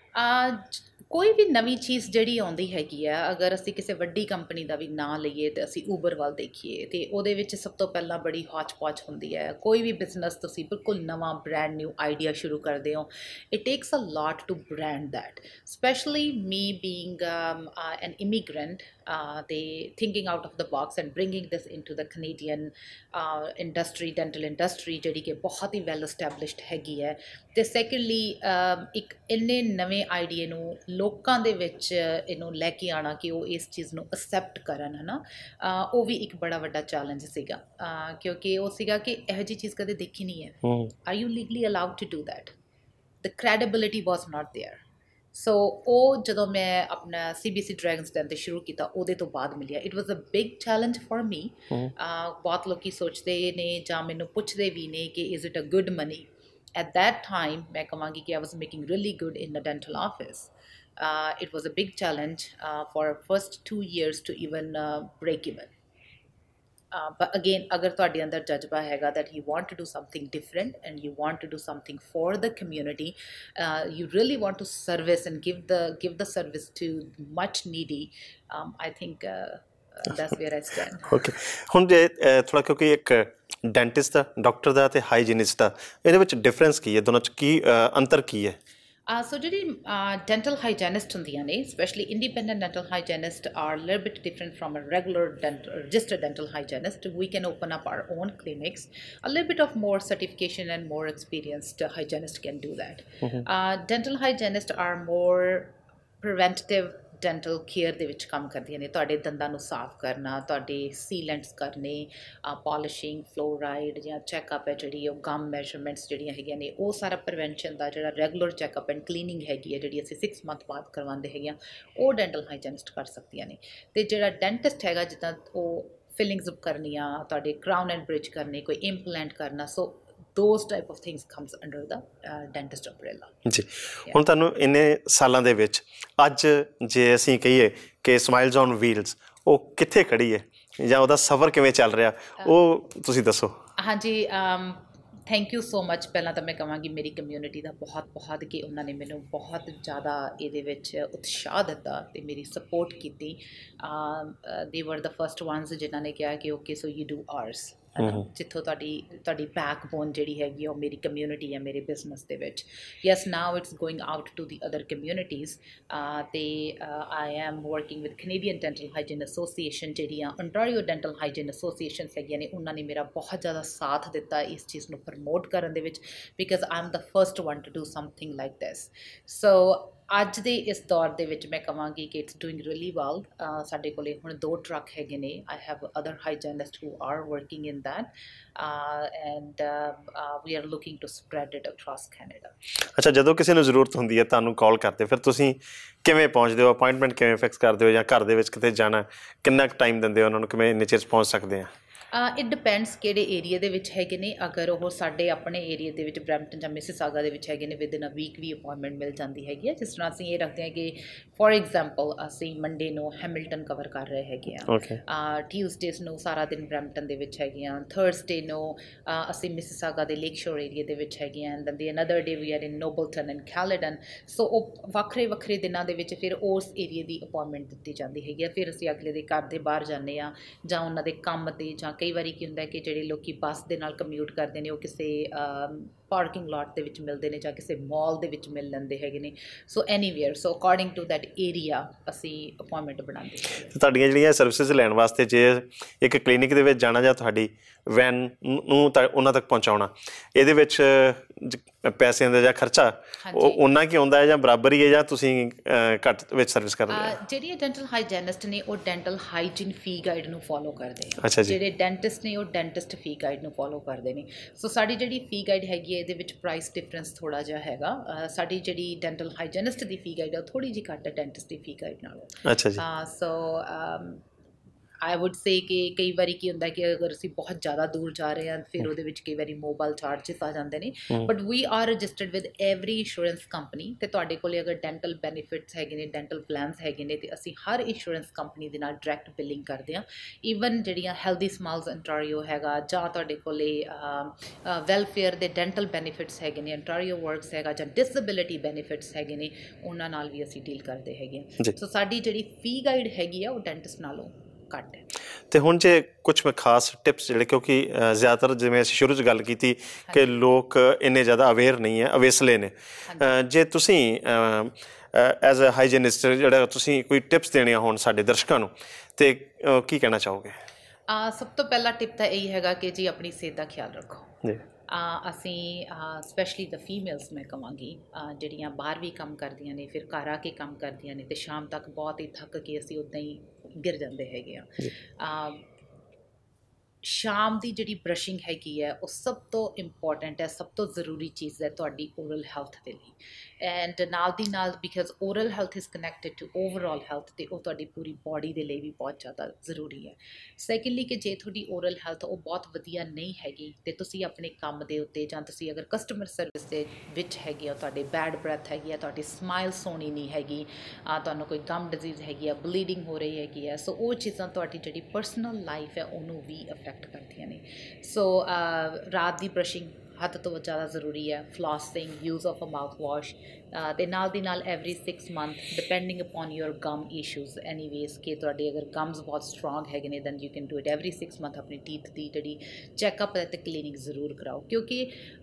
ਕੋਈ ਵੀ ਨਵੀਂ ਚੀਜ਼ ਜਿਹੜੀ ਆਉਂਦੀ ਹੈਗੀ ਆ, ਅਗਰ ਅਸੀਂ ਕਿਸੇ ਵੱਡੀ ਕੰਪਨੀ ਦਾ ਵੀ ਨਾਂ ਲਈਏ ਤੇ ਅਸੀਂ ਊਬਰ ਵੱਲ ਦੇਖੀਏ ਤੇ ਉਹਦੇ ਵਿੱਚ ਸਭ ਤੋਂ ਪਹਿਲਾਂ ਬੜੀ ਹੌਚ-ਪੌਚ ਹੁੰਦੀ ਹੈ। ਕੋਈ ਵੀ ਬਿਜ਼ਨਸ ਤੁਸੀਂ ਬਿਲਕੁਲ ਨਵਾਂ ਬ੍ਰੈਂਡ ਨਿਊ ਆਈਡੀਆ ਸ਼ੁਰੂ ਕਰਦੇ ਹੋ, it takes a lot to brand that, specially me being an immigrant ਤੇ thinking out of the box and bringing this into the Canadian industry, dental industry ਜਿਹੜੀ ਕਿ ਬਹੁਤ ਹੀ ਵੈਲ ਐਸਟੈਬਲਿਸ਼ਡ ਹੈਗੀ ਹੈ। ਅਤੇ ਸੈਕਿੰਡਲੀ ਇੱਕ ਇੰਨੇ ਨਵੇਂ ਆਈਡੀਏ ਨੂੰ ਲੋਕਾਂ ਦੇ ਵਿੱਚ ਇਹਨੂੰ ਲੈ ਕੇ ਆਉਣਾ ਕਿ ਉਹ ਇਸ ਚੀਜ਼ ਨੂੰ ਅਸੈਪਟ ਕਰਨ, ਹੈ ਨਾ, ਉਹ ਵੀ ਇੱਕ ਬੜਾ ਵੱਡਾ ਚੈਲੰਜ ਸੀਗਾ, ਕਿਉਂਕਿ ਉਹ ਸੀਗਾ ਕਿ ਇਹੋ ਜਿਹੀ ਚੀਜ਼ ਕਦੇ ਦੇਖੀ ਨਹੀਂ ਹੈ। Are you legally allowed to do that? The credibility was not there. So ਉਹ ਜਦੋਂ ਮੈਂ ਆਪਣਾ CBC ਡਰੈਗਨਸ ਡੈਨ 'ਤੇ ਸ਼ੁਰੂ ਕੀਤਾ, ਉਹਦੇ ਤੋਂ ਬਾਅਦ ਮਿਲਿਆ। It was a big challenge for me. ਬਹੁਤ ਲੋਕੀ ਸੋਚਦੇ ਨੇ ਜਾਂ ਮੈਨੂੰ ਪੁੱਛਦੇ ਵੀ ਨੇ ਕਿ is it a good money. At that time, ਮੈਂ ਕਹਾਂਗੀ ਕਿ I was making really good in the dental office. It was a big challenge for first 2 years to even break even. But again, ਅਗਰ ਤੁਹਾਡੇ ਅੰਦਰ ਜਜ਼ਬਾ ਹੈਗਾ that you want to do something different and you want to do something for the community, you really want to service and give the service to much needy, I think that's where I stand. Okay, ਹੁਣ ਜੇ ਥੋੜ੍ਹਾ, ਕਿਉਂਕਿ ਇੱਕ dentist ਦਾ, doctor ਦਾ ਅਤੇ ਹਾਈਜੀਨਿਸਟ ਦਾ, ਇਹਦੇ ਵਿੱਚ difference ਕੀ ਹੈ, ਦੋਨਾਂ 'ਚ ਕੀ ਅੰਤਰ ਕੀ ਹੈ? ਸੋ ਜਿਹੜੀ ਡੈਂਟਲ ਹਾਈਜੈਨਿਸਟ ਹੁੰਦੀਆਂ ਨੇ, specially independent dental hygienist are little bit different from a regular registered dental hygienist. We can open up our own clinics. A little bit of more certification and more experienced hygienist can do that. Dental hygienists are more preventative dental care ਦੇ ਵਿੱਚ ਕੰਮ ਕਰਦੀਆਂ ਨੇ। ਤੁਹਾਡੇ ਦੰਦਾਂ ਨੂੰ ਸਾਫ਼ ਕਰਨਾ, ਤੁਹਾਡੇ ਸੀਲੈਂਟਸ ਕਰਨੇ, ਪੋਲਿਸ਼ਿੰਗ, ਫਲੋਰਾਈਡ ਜਾਂ ਚੈੱਕਅਪ ਹੈ ਜਿਹੜੀ, ਉਹ ਗਮ ਮੈਜਰਮੈਂਟਸ ਜਿਹੜੀਆਂ ਹੈਗੀਆਂ ਨੇ, ਉਹ ਸਾਰਾ ਪ੍ਰੀਵੈਂਸ਼ਨ ਦਾ ਜਿਹੜਾ ਰੈਗੂਲਰ ਚੈੱਕਅਪ ਐਂਡ ਕਲੀਨਿੰਗ ਹੈਗੀ ਹੈ ਜਿਹੜੀ ਅਸੀਂ 6 ਮੰਥ ਬਾਅਦ ਕਰਵਾਉਂਦੇ ਹੈਗੇ ਹਾਂ, ਉਹ ਡੈਂਟਲ ਹਾਈਜੈਨਿਸਟ ਕਰ ਸਕਦੀਆਂ ਨੇ। ਅਤੇ ਜਿਹੜਾ ਡੈਂਟਿਸਟ ਹੈਗਾ, ਜਿੱਦਾਂ ਉਹ ਫਿਲਿੰਗਸ ਕਰਨੀਆਂ, ਤੁਹਾਡੇ ਕਰਾਊਨ ਐਂਡ ਬ੍ਰਿਜ ਕਰਨੇ, ਕੋਈ ਇੰਪਲੈਂਟ ਕਰਨਾ, ਸੋ those type of things comes under the dentist umbrella. ਜੀ, ਹੁਣ ਤੁਹਾਨੂੰ ਇੰਨੇ ਸਾਲਾਂ ਦੇ ਵਿੱਚ ਅੱਜ ਜੇ ਅਸੀਂ ਕਹੀਏ ਕਿ ਸਮਾਈਲਜ਼ ਔਨ ਵੀਲਸ ਉਹ ਕਿੱਥੇ ਖੜੀ ਹੈ ਜਾਂ ਉਹਦਾ ਸਫ਼ਰ ਕਿਵੇਂ ਚੱਲ ਰਿਹਾ, ਉਹ ਤੁਸੀਂ ਦੱਸੋ। ਹਾਂਜੀ, ਥੈਂਕ ਯੂ ਸੋ ਮਚ। ਪਹਿਲਾਂ ਤਾਂ ਮੈਂ ਕਹਾਂਗੀ ਮੇਰੀ ਕਮਿਊਨਿਟੀ ਦਾ ਬਹੁਤ ਕਿ ਉਹਨਾਂ ਨੇ ਮੈਨੂੰ ਬਹੁਤ ਜ਼ਿਆਦਾ ਇਹਦੇ ਵਿੱਚ ਉਤਸ਼ਾਹ ਦਿੱਤਾ ਅਤੇ ਮੇਰੀ ਸਪੋਰਟ ਕੀਤੀ। ਦੇ ਵਰ ਦਾ ਫਸਟ ਵਨਸ ਜਿਨ੍ਹਾਂ ਨੇ ਕਿਹਾ ਕਿ okay so you do ours, ਜਿੱਥੋਂ ਤੁਹਾਡੀ ਬੈਕਬੋਨ ਜਿਹੜੀ ਹੈਗੀ ਆ ਉਹ ਮੇਰੀ ਕਮਿਊਨਿਟੀ ਹੈ ਮੇਰੇ ਬਿਜ਼ਨਸ ਦੇ ਵਿੱਚ। Yes, now it's going out to the other communities. ਅਤੇ I am working with Canadian dental hygiene association, ਜਿਹੜੀਆਂ ontario ਡੈਂਟਲ ਹਾਈਜੀਨ ਐਸੋਸੀਏਸ਼ਨਸ ਹੈਗੀਆਂ ਨੇ, ਉਹਨਾਂ ਨੇ ਮੇਰਾ ਬਹੁਤ ਜ਼ਿਆਦਾ ਸਾਥ ਦਿੱਤਾ ਇਸ ਚੀਜ਼ ਨੂੰ ਪ੍ਰਮੋਟ ਕਰਨ ਦੇ ਵਿੱਚ, because I am the first one to do something like this. So ਅੱਜ ਦੇ ਇਸ ਦੌਰ ਦੇ ਵਿੱਚ ਮੈਂ ਕਹਾਂਗੀ ਕਿ ਇਟਸ ਡੂਇੰਗ ਰੀਲੀ ਵੈਲ। ਸਾਡੇ ਕੋਲ ਹੁਣ 2 ਟਰੱਕ ਹੈਗੇ ਨੇ। I have other hygienist who are working in that, and we are looking to spread it across Canada. ਅੱਛਾ, ਜਦੋਂ ਕਿਸੇ ਨੂੰ ਜ਼ਰੂਰਤ ਹੁੰਦੀ ਹੈ ਤੁਹਾਨੂੰ ਕਾਲ ਕਰਦੇ, ਫਿਰ ਤੁਸੀਂ ਕਿਵੇਂ ਪਹੁੰਚਦੇ ਹੋ? ਅਪਾਇੰਟਮੈਂਟ ਕਿਵੇਂ ਫਿਕਸ ਕਰਦੇ ਹੋ? ਜਾਂ ਘਰ ਦੇ ਵਿੱਚ ਕਿਤੇ ਜਾਣਾ, ਕਿੰਨਾ ਕੁ ਟਾਈਮ ਦਿੰਦੇ ਹੋ ਉਹਨਾਂ ਨੂੰ, ਕਿਵੇਂ ਇੰਨੇ ਚਿਰ ਪਹੁੰਚ ਸਕਦੇ ਆ? ਇਟ ਡਿਪੈਂਡਸ ਕਿਹੜੇ ਏਰੀਆ ਦੇ ਵਿੱਚ ਹੈਗੇ ਨੇ। ਅਗਰ ਉਹ ਸਾਡੇ ਆਪਣੇ ਏਰੀਆ ਦੇ ਵਿੱਚ ਬਰੈਂਪਟਨ ਜਾਂ ਮਿਸਿਸਾਗਾ ਦੇ ਵਿੱਚ ਹੈਗੇ ਨੇ, ਵਿਦਿਨ ਅ ਵੀਕ ਵੀ ਅਪਾਇੰਟਮੈਂਟ ਮਿਲ ਜਾਂਦੀ ਹੈਗੀ ਹੈ। ਜਿਸ ਤਰ੍ਹਾਂ ਅਸੀਂ ਇਹ ਰੱਖਦੇ ਹਾਂ ਕਿ ਫੋਰ ਐਗਜ਼ਾਮਪਲ ਅਸੀਂ ਮੰਡੇ ਨੂੰ ਹੈਮਿਲਟਨ ਕਵਰ ਕਰ ਰਹੇ ਹੈਗੇ ਹਾਂ, ਟਿਊਜ਼ਡੇਜ਼ ਨੂੰ ਸਾਰਾ ਦਿਨ ਬਰੈਂਪਟਨ ਦੇ ਵਿੱਚ ਹੈਗੇ ਹਾਂ, ਥਰਸਡੇ ਨੂੰ ਅਸੀਂ ਮਿਸਿਸਾਗਾ ਦੇ ਲੇਕ ਸ਼ੋਰ ਏਰੀਆ ਦੇ ਵਿੱਚ ਹੈਗੇ ਹਾਂ, then the another day we are in Nobleton and Caledon. So ਉਹ ਵੱਖਰੇ ਦਿਨਾਂ ਦੇ ਵਿੱਚ ਫਿਰ ਉਸ ਏਰੀਆ ਦੀ ਅਪਾਇੰਟਮੈਂਟ ਦਿੱਤੀ ਜਾਂਦੀ ਹੈਗੀ ਆ। ਫਿਰ ਅਸੀਂ ਅਗਲੇ ਦੇ ਘਰ ਦੇ ਬਾਹਰ ਜਾਂਦੇ ਹਾਂ ਜਾਂ ਉਹਨਾਂ ਦੇ ਕੰਮ 'ਤੇ, ਜਾਂ ਕਈ ਵਾਰੀ ਕੀ ਹੁੰਦਾ ਕਿ ਜਿਹੜੇ ਲੋਕੀ ਬੱਸ ਦੇ ਨਾਲ ਕਮਿਊਟ ਕਰਦੇ ਨੇ, ਉਹ ਕਿਸੇ ਪਾਰਕਿੰਗ ਲਾਟ ਦੇ ਵਿੱਚ ਮਿਲਦੇ ਨੇ ਜਾਂ ਕਿਸੇ ਮਾਲ ਦੇ ਵਿੱਚ ਮਿਲ ਲੈਂਦੇ ਹੈਗੇ ਨੇ। So anywhere, so according to that area ਅਸੀਂ ਅਪੁਆਇੰਟਮੈਂਟ ਬਣਾਉਂਦੇ ਹਾਂ। ਤੁਹਾਡੀਆਂ ਜਿਹੜੀਆਂ ਸਰਵਿਸਿਜ਼ ਲੈਣ ਵਾਸਤੇ ਜੇ ਇੱਕ ਕਲੀਨਿਕ ਦੇ ਵਿੱਚ ਜਾਣਾ ਜਾਂ ਤੁਹਾਡੀ ਵੈਨ ਨੂੰ ਤਾਂ ਉਹਨਾਂ ਤੱਕ ਪਹੁੰਚਾਉਣਾ, ਇਹਦੇ ਵਿੱਚ ਪੈਸਿਆਂ ਦਾ ਜਾਂ ਖਰਚਾ ਉਹ ਓਨਾ ਕੀ ਆਉਂਦਾ ਹੈ ਜਾਂ ਬਰਾਬਰ ਹੀ ਹੈ ਜਾਂ ਤੁਸੀਂ ਘੱਟ ਵਿੱਚ ਸਰਵਿਸ ਕਰਦੇ ਹੋ? ਜਿਹੜੀ ਡੈਂਟਲ ਹਾਈਜੈਨਿਸਟ ਨੇ ਉਹ ਡੈਂਟਲ ਹਾਈਜੀਨ ਫੀ ਗਾਈਡ ਨੂੰ ਫੋਲੋ ਕਰਦੇ ਆ। ਅੱਛਾ ਜੀ। ਜਿਹੜੇ ਡੈਂਟਿਸਟ ਨੇ ਉਹ ਡੈਂਟਿਸਟ ਫੀ ਗਾਈਡ ਨੂੰ ਫੋਲੋ ਕਰਦੇ ਨੇ। ਸੋ ਸਾਡੀ ਜਿਹੜੀ ਫੀ ਗਾਈਡ ਹੈਗੀ ਹੈ ਇਹਦੇ ਵਿੱਚ ਪ੍ਰਾਈਸ ਡਿਫਰੈਂਸ ਥੋੜ੍ਹਾ ਜਿਹਾ ਹੈਗਾ। ਸਾਡੀ ਜਿਹੜੀ ਡੈਂਟਲ ਹਾਈਜੈਨਿਸਟ ਦੀ ਫੀ ਗਾਈਡ ਹੈ ਉਹ ਥੋੜ੍ਹੀ ਜਿਹੀ ਘੱਟ ਹੈ ਡੈਂਟਿਸਟ ਦੀ ਫੀ ਗਾਈਡ ਨਾਲੋਂ। ਅੱਛਾ ਜੀ। ਸੋ ਆਈ ਵੁੱਡ ਸੇ ਕਿ ਕਈ ਵਾਰੀ ਕੀ ਹੁੰਦਾ ਕਿ ਅਗਰ ਅਸੀਂ ਬਹੁਤ ਜ਼ਿਆਦਾ ਦੂਰ ਜਾ ਰਹੇ ਹਾਂ ਫਿਰ ਉਹਦੇ ਵਿੱਚ ਕਈ ਵਾਰੀ ਮੋਬਾਈਲ ਚਾਰਜਿਸ ਆ ਜਾਂਦੇ ਨੇ। But we are registered with every insurance company, ਅਤੇ ਤੁਹਾਡੇ ਕੋਲ ਅਗਰ ਡੈਂਟਲ ਬੈਨੀਫਿਟਸ ਹੈਗੇ ਨੇ, ਡੈਂਟਲ ਪਲਾਨਸ ਹੈਗੇ ਨੇ, ਅਤੇ ਅਸੀਂ ਹਰ ਇੰਸ਼ੋਰੈਂਸ ਕੰਪਨੀ ਦੇ ਨਾਲ ਡਾਇਰੈਕਟ ਬਿਲਿੰਗ ਕਰਦੇ ਹਾਂ। ਈਵਨ ਜਿਹੜੀਆਂ ਹੈਲਦੀ ਸਮਾਈਲਸ ਅੰਟਾਰੀਓ ਹੈਗਾ ਜਾਂ ਤੁਹਾਡੇ ਕੋਲ ਵੈਲਫੇਅਰ ਦੇ ਡੈਂਟਲ ਬੈਨੀਫਿਟਸ ਹੈਗੇ ਨੇ, ਅੰਟਾਰੀਓ ਵਰਕਸ ਹੈਗਾ, ਜਾਂ ਡਿਸੇਬਿਲਿਟੀ ਬੈਨੀਫਿਟਸ ਹੈਗੇ ਨੇ, ਉਹਨਾਂ ਨਾਲ ਵੀ ਅਸੀਂ ਡੀਲ ਕਰਦੇ ਹੈਗੇ ਹਾਂ। ਸੋ ਸਾਡੀ ਜਿਹੜੀ ਫੀ ਗਾਈਡ ਹੈਗੀ ਆ ਉਹ ਡੈਂਟਿਸਟ ਨਾਲੋਂ ਘੱਟ ਹੈ। ਅਤੇ ਹੁਣ ਜੇ ਕੁਛ ਖਾਸ ਟਿਪਸ ਜਿਹੜੇ, ਕਿਉਂਕਿ ਜ਼ਿਆਦਾਤਰ ਜਿਵੇਂ ਅਸੀਂ ਸ਼ੁਰੂ 'ਚ ਗੱਲ ਕੀਤੀ ਕਿ ਲੋਕ ਇੰਨੇ ਜ਼ਿਆਦਾ ਅਵੇਅਰ ਨਹੀਂ ਹੈ, ਅਵੇਸਲੇ ਨੇ, ਜੇ ਤੁਸੀਂ ਐਜ਼ ਅ ਹਾਈਜੀਨਿਸਟ ਜਿਹੜਾ ਤੁਸੀਂ ਕੋਈ ਟਿਪਸ ਦੇਣੀਆਂ ਹੋਣ ਸਾਡੇ ਦਰਸ਼ਕਾਂ ਨੂੰ, ਅਤੇ ਕੀ ਕਹਿਣਾ ਚਾਹੋਗੇ? ਸਭ ਤੋਂ ਪਹਿਲਾ ਟਿਪ ਤਾਂ ਇਹੀ ਹੈਗਾ ਕਿ ਜੀ ਆਪਣੀ ਸਿਹਤ ਦਾ ਖਿਆਲ ਰੱਖੋ। ਜੀ। ਅਸੀਂ ਸਪੈਸ਼ਲੀ ਦ ਫੀਮੇਲਸ ਮੈਂ ਕਹਾਂਗੀ ਜਿਹੜੀਆਂ ਬਾਹਰ ਵੀ ਕੰਮ ਕਰਦੀਆਂ ਨੇ, ਫਿਰ ਘਰ ਆ ਕੇ ਕੰਮ ਕਰਦੀਆਂ ਨੇ, ਅਤੇ ਸ਼ਾਮ ਤੱਕ ਬਹੁਤ ਹੀ ਥੱਕ ਕੇ ਅਸੀਂ ਉੱਦਾਂ ਹੀ ਗਿਰ ਜਾਂਦੇ ਹੈਗੇ ਹਾਂ। ਸ਼ਾਮ ਦੀ ਜਿਹੜੀ ਬਰਸ਼ਿੰਗ ਹੈਗੀ ਹੈ ਉਹ ਸਭ ਤੋਂ ਇੰਪੋਰਟੈਂਟ ਹੈ, ਸਭ ਤੋਂ ਜ਼ਰੂਰੀ ਚੀਜ਼ ਹੈ ਤੁਹਾਡੀ ਓਰਲ ਹੈਲਥ ਦੇ ਲਈ। ਐਂਡ ਨਾਲ ਦੀ ਨਾਲ because oral health is connected to overall health, ਅਤੇ ਉਹ ਤੁਹਾਡੀ ਪੂਰੀ ਬਾਡੀ ਦੇ ਲਈ ਵੀ ਬਹੁਤ ਜ਼ਿਆਦਾ ਜ਼ਰੂਰੀ ਹੈ। ਸੈਕਿੰਡਲੀ ਕਿ ਜੇ ਤੁਹਾਡੀ ਓਰਲ ਹੈਲਥ ਉਹ ਬਹੁਤ ਵਧੀਆ ਨਹੀਂ ਹੈਗੀ ਅਤੇ ਤੁਸੀਂ ਆਪਣੇ ਕੰਮ ਦੇ ਉੱਤੇ ਜਾਂ ਤੁਸੀਂ ਅਗਰ ਕਸਟਮਰ ਸਰਵਿਸ ਦੇ ਵਿੱਚ ਹੈਗੇ ਹੋ, ਤੁਹਾਡੇ ਬੈਡ ਬ੍ਰੈਥ ਹੈਗੀ ਆ, ਤੁਹਾਡੀ ਸਮਾਈਲ ਸੋਹਣੀ ਨਹੀਂ ਹੈਗੀ, ਤੁਹਾਨੂੰ ਕੋਈ ਗਮ ਡਿਜ਼ੀਜ਼ ਹੈਗੀ ਆ, ਬਲੀਡਿੰਗ ਹੋ ਰਹੀ ਹੈਗੀ ਆ, ਸੋ ਉਹ ਚੀਜ਼ਾਂ ਤੁਹਾਡੀ ਜਿਹੜੀ ਪਰਸਨਲ ਲਾਈਫ ਹੈ ਉਹਨੂੰ ਵੀ ਅਫੈਕਟ ਕਰਦੀਆਂ ਨੇ। ਸੋ ਰਾਤ ਦੀ ਬਰਸ਼ਿੰਗ ਹੱਦ ਤੋਂ ਜ਼ਿਆਦਾ ਜ਼ਰੂਰੀ ਹੈ। Flossing, use of a mouth wash, ਅਤੇ ਨਾਲ ਦੀ ਨਾਲ every 6 month depending upon your gum issues anyways, ਕਿ ਤੁਹਾਡੇ ਅਗਰ ਗਮਸ ਬਹੁਤ ਸਟਰੋਂਗ ਹੈਗੇ ਨੇ then you can do it every 6 month. ਆਪਣੀ ਟੀਥ ਦੀ ਜਿਹੜੀ ਚੈੱਕਅਪ ਹੈ ਅਤੇ ਕਲੀਨਿੰਗ ਜ਼ਰੂਰ ਕਰਾਓ, ਕਿਉਂਕਿ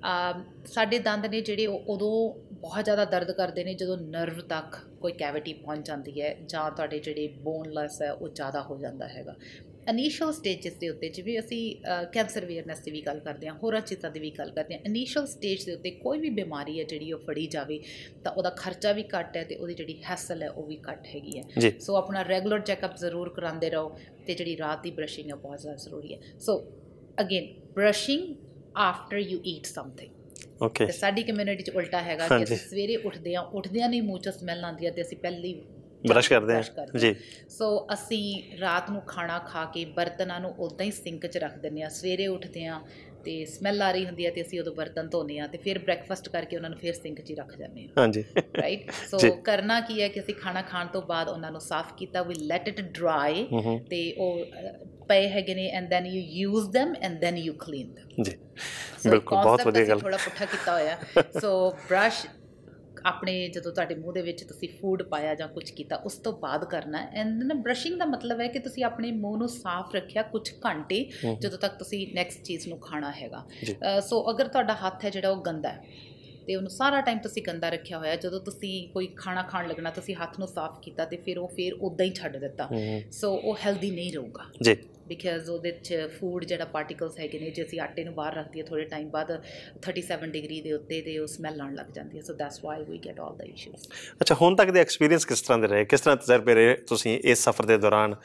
ਸਾਡੇ ਦੰਦ ਨੇ ਜਿਹੜੇ ਉਹ ਉਦੋਂ ਬਹੁਤ ਜ਼ਿਆਦਾ ਦਰਦ ਕਰਦੇ ਨੇ ਜਦੋਂ ਨਰਵ ਤੱਕ ਕੋਈ ਕੈਵਿਟੀ ਪਹੁੰਚ ਜਾਂਦੀ ਹੈ ਜਾਂ ਤੁਹਾਡੇ ਜਿਹੜੇ ਬੋਨਲੈਸ ਹੈ ਉਹ ਜ਼ਿਆਦਾ ਹੋ ਜਾਂਦਾ ਹੈਗਾ। ਇਨੀਸ਼ੀਅਲ ਸਟੇਜਸ ਦੇ ਉੱਤੇ ਜਿਵੇਂ ਅਸੀਂ ਕੈਂਸਰ ਅਵੇਅਰਨੈਸ ਦੀ ਵੀ ਗੱਲ ਕਰਦੇ ਹਾਂ, ਹੋਰਾਂ ਚੀਜ਼ਾਂ ਦੀ ਵੀ ਗੱਲ ਕਰਦੇ ਹਾਂ, ਇਨੀਸ਼ੀਅਲ ਸਟੇਜ ਦੇ ਉੱਤੇ ਕੋਈ ਵੀ ਬਿਮਾਰੀ ਹੈ ਜਿਹੜੀ ਉਹ ਫੜੀ ਜਾਵੇ ਤਾਂ ਉਹਦਾ ਖਰਚਾ ਵੀ ਘੱਟ ਹੈ ਅਤੇ ਉਹਦੀ ਜਿਹੜੀ ਹੈਸਲ ਹੈ ਉਹ ਵੀ ਘੱਟ ਹੈਗੀ ਹੈ। ਸੋ ਆਪਣਾ ਰੈਗੂਲਰ ਚੈੱਕਅਪ ਜ਼ਰੂਰ ਕਰਾਉਂਦੇ ਰਹੋ, ਅਤੇ ਜਿਹੜੀ ਰਾਤ ਦੀ ਬਰਸ਼ਿੰਗ ਹੈ ਬਹੁਤ ਜ਼ਿਆਦਾ ਜ਼ਰੂਰੀ ਹੈ। So again brushing after you eat something. Okay. ਅਤੇ ਸਾਡੀ ਕਮਿਊਨਿਟੀ 'ਚ ਉਲਟਾ ਹੈਗਾ ਕਿ ਅਸੀਂ ਸਵੇਰੇ ਉੱਠਦਿਆਂ ਨਹੀਂ ਮੂੰਹ 'ਚੋਂ ਸਮੈਲ ਆਉਂਦੀ ਹੈ ਅਤੇ ਅਸੀਂ ਪਹਿਲੀ ਬਰਸ਼ ਕਰਦੇ ਹਾਂ ਜੀ। ਸੋ ਅਸੀਂ ਰਾਤ ਨੂੰ ਖਾਣਾ ਖਾ ਕੇ ਬਰਤਨਾਂ ਨੂੰ ਉੱਦਾਂ ਹੀ ਸਿੰਕ 'ਚ ਰੱਖ ਦਿੰਦੇ ਹਾਂ, ਸਵੇਰੇ ਉੱਠਦੇ ਹਾਂ ਅਤੇ ਸਮੈਲ ਆ ਰਹੀ ਹੁੰਦੀ ਹੈ ਅਤੇ ਅਸੀਂ ਉਦੋਂ ਬਰਤਨ ਧੋਂਦੇ ਹਾਂ ਅਤੇ ਫਿਰ ਬ੍ਰੈਕਫਾਸਟ ਕਰਕੇ ਉਹਨਾਂ ਨੂੰ ਫਿਰ ਸਿੰਕ 'ਚ ਹੀ ਰੱਖ ਜਾਂਦੇ ਹਾਂ। ਹਾਂਜੀ, ਰਾਈਟ। ਸੋ ਕਰਨਾ ਕੀ ਹੈ ਕਿ ਅਸੀਂ ਖਾਣਾ ਖਾਣ ਤੋਂ ਬਾਅਦ ਉਹਨਾਂ ਨੂੰ ਸਾਫ਼ ਕੀਤਾ, ਵੀ ਲੈਟ ਇਟ ਡਰਾਈ, ਅਤੇ ਉਹ ਪਏ ਹੈਗੇ ਨੇ and then you use them and then you clean them. ਜੀ ਬਿਲਕੁਲ, ਬਹੁਤ ਵਧੀਆ ਗੱਲ। ਥੋੜ੍ਹਾ ਪੁੱਠਾ ਕੀਤਾ ਹੋਇਆ। ਸੋ ਬਰਸ਼ ਆਪਣੇ ਜਦੋਂ ਤੁਹਾਡੇ ਮੂੰਹ ਦੇ ਵਿੱਚ ਤੁਸੀਂ ਫੂਡ ਪਾਇਆ ਜਾਂ ਕੁਝ ਕੀਤਾ ਉਸ ਤੋਂ ਬਾਅਦ ਕਰਨਾ। ਐਂਡ ਨਾ ਬਰਸ਼ਿੰਗ ਦਾ ਮਤਲਬ ਹੈ ਕਿ ਤੁਸੀਂ ਆਪਣੇ ਮੂੰਹ ਨੂੰ ਸਾਫ਼ ਰੱਖਿਆ ਕੁਝ ਘੰਟੇ ਜਦੋਂ ਤੱਕ ਤੁਸੀਂ ਨੈਕਸਟ ਚੀਜ਼ ਨੂੰ ਖਾਣਾ ਹੈਗਾ। ਸੋ ਅਗਰ ਤੁਹਾਡਾ ਹੱਥ ਹੈ ਜਿਹੜਾ ਉਹ ਗੰਦਾ ਹੈ ਅਤੇ ਉਹਨੂੰ ਸਾਰਾ ਟਾਈਮ ਤੁਸੀਂ ਗੰਦਾ ਰੱਖਿਆ ਹੋਇਆ, ਜਦੋਂ ਤੁਸੀਂ ਕੋਈ ਖਾਣਾ ਖਾਣ ਲੱਗਣਾ ਤੁਸੀਂ ਹੱਥ ਨੂੰ ਸਾਫ਼ ਕੀਤਾ ਅਤੇ ਫਿਰ ਉੱਦਾਂ ਹੀ ਛੱਡ ਦਿੱਤਾ, ਸੋ ਉਹ ਹੈਲਦੀ ਨਹੀਂ ਰਹੂਗਾ ਜੀ। ਬਿਕਾਜ਼ ਉਹਦੇ 'ਚ ਫੂਡ ਜਿਹੜਾ ਪਾਰਟੀਕਲਸ ਹੈਗੇ ਨੇ, ਜੇ ਅਸੀਂ ਆਟੇ ਨੂੰ ਬਾਹਰ ਰੱਖ ਦਈਏ ਥੋੜ੍ਹੇ ਟਾਈਮ ਬਾਅਦ 37 ਡਿਗਰੀ ਦੇ ਉੱਤੇ ਅਤੇ ਉਹ ਸਮੈਲ ਆਉਣ ਲੱਗ ਜਾਂਦੀ ਹੈ। So that's why we get all the issues. ਅੱਛਾ, ਹੁਣ ਤੱਕ ਦੇ ਐਕਸਪੀਰੀਅੰਸ ਕਿਸ ਤਰ੍ਹਾਂ ਦੇ ਰਹੇ, ਕਿਸ ਤਰ੍ਹਾਂ ਤਜਰਬੇ ਰਹੇ ਤੁਸੀਂ ਇਸ ਸਫ਼ਰ ਦੇ ਦੌਰਾਨ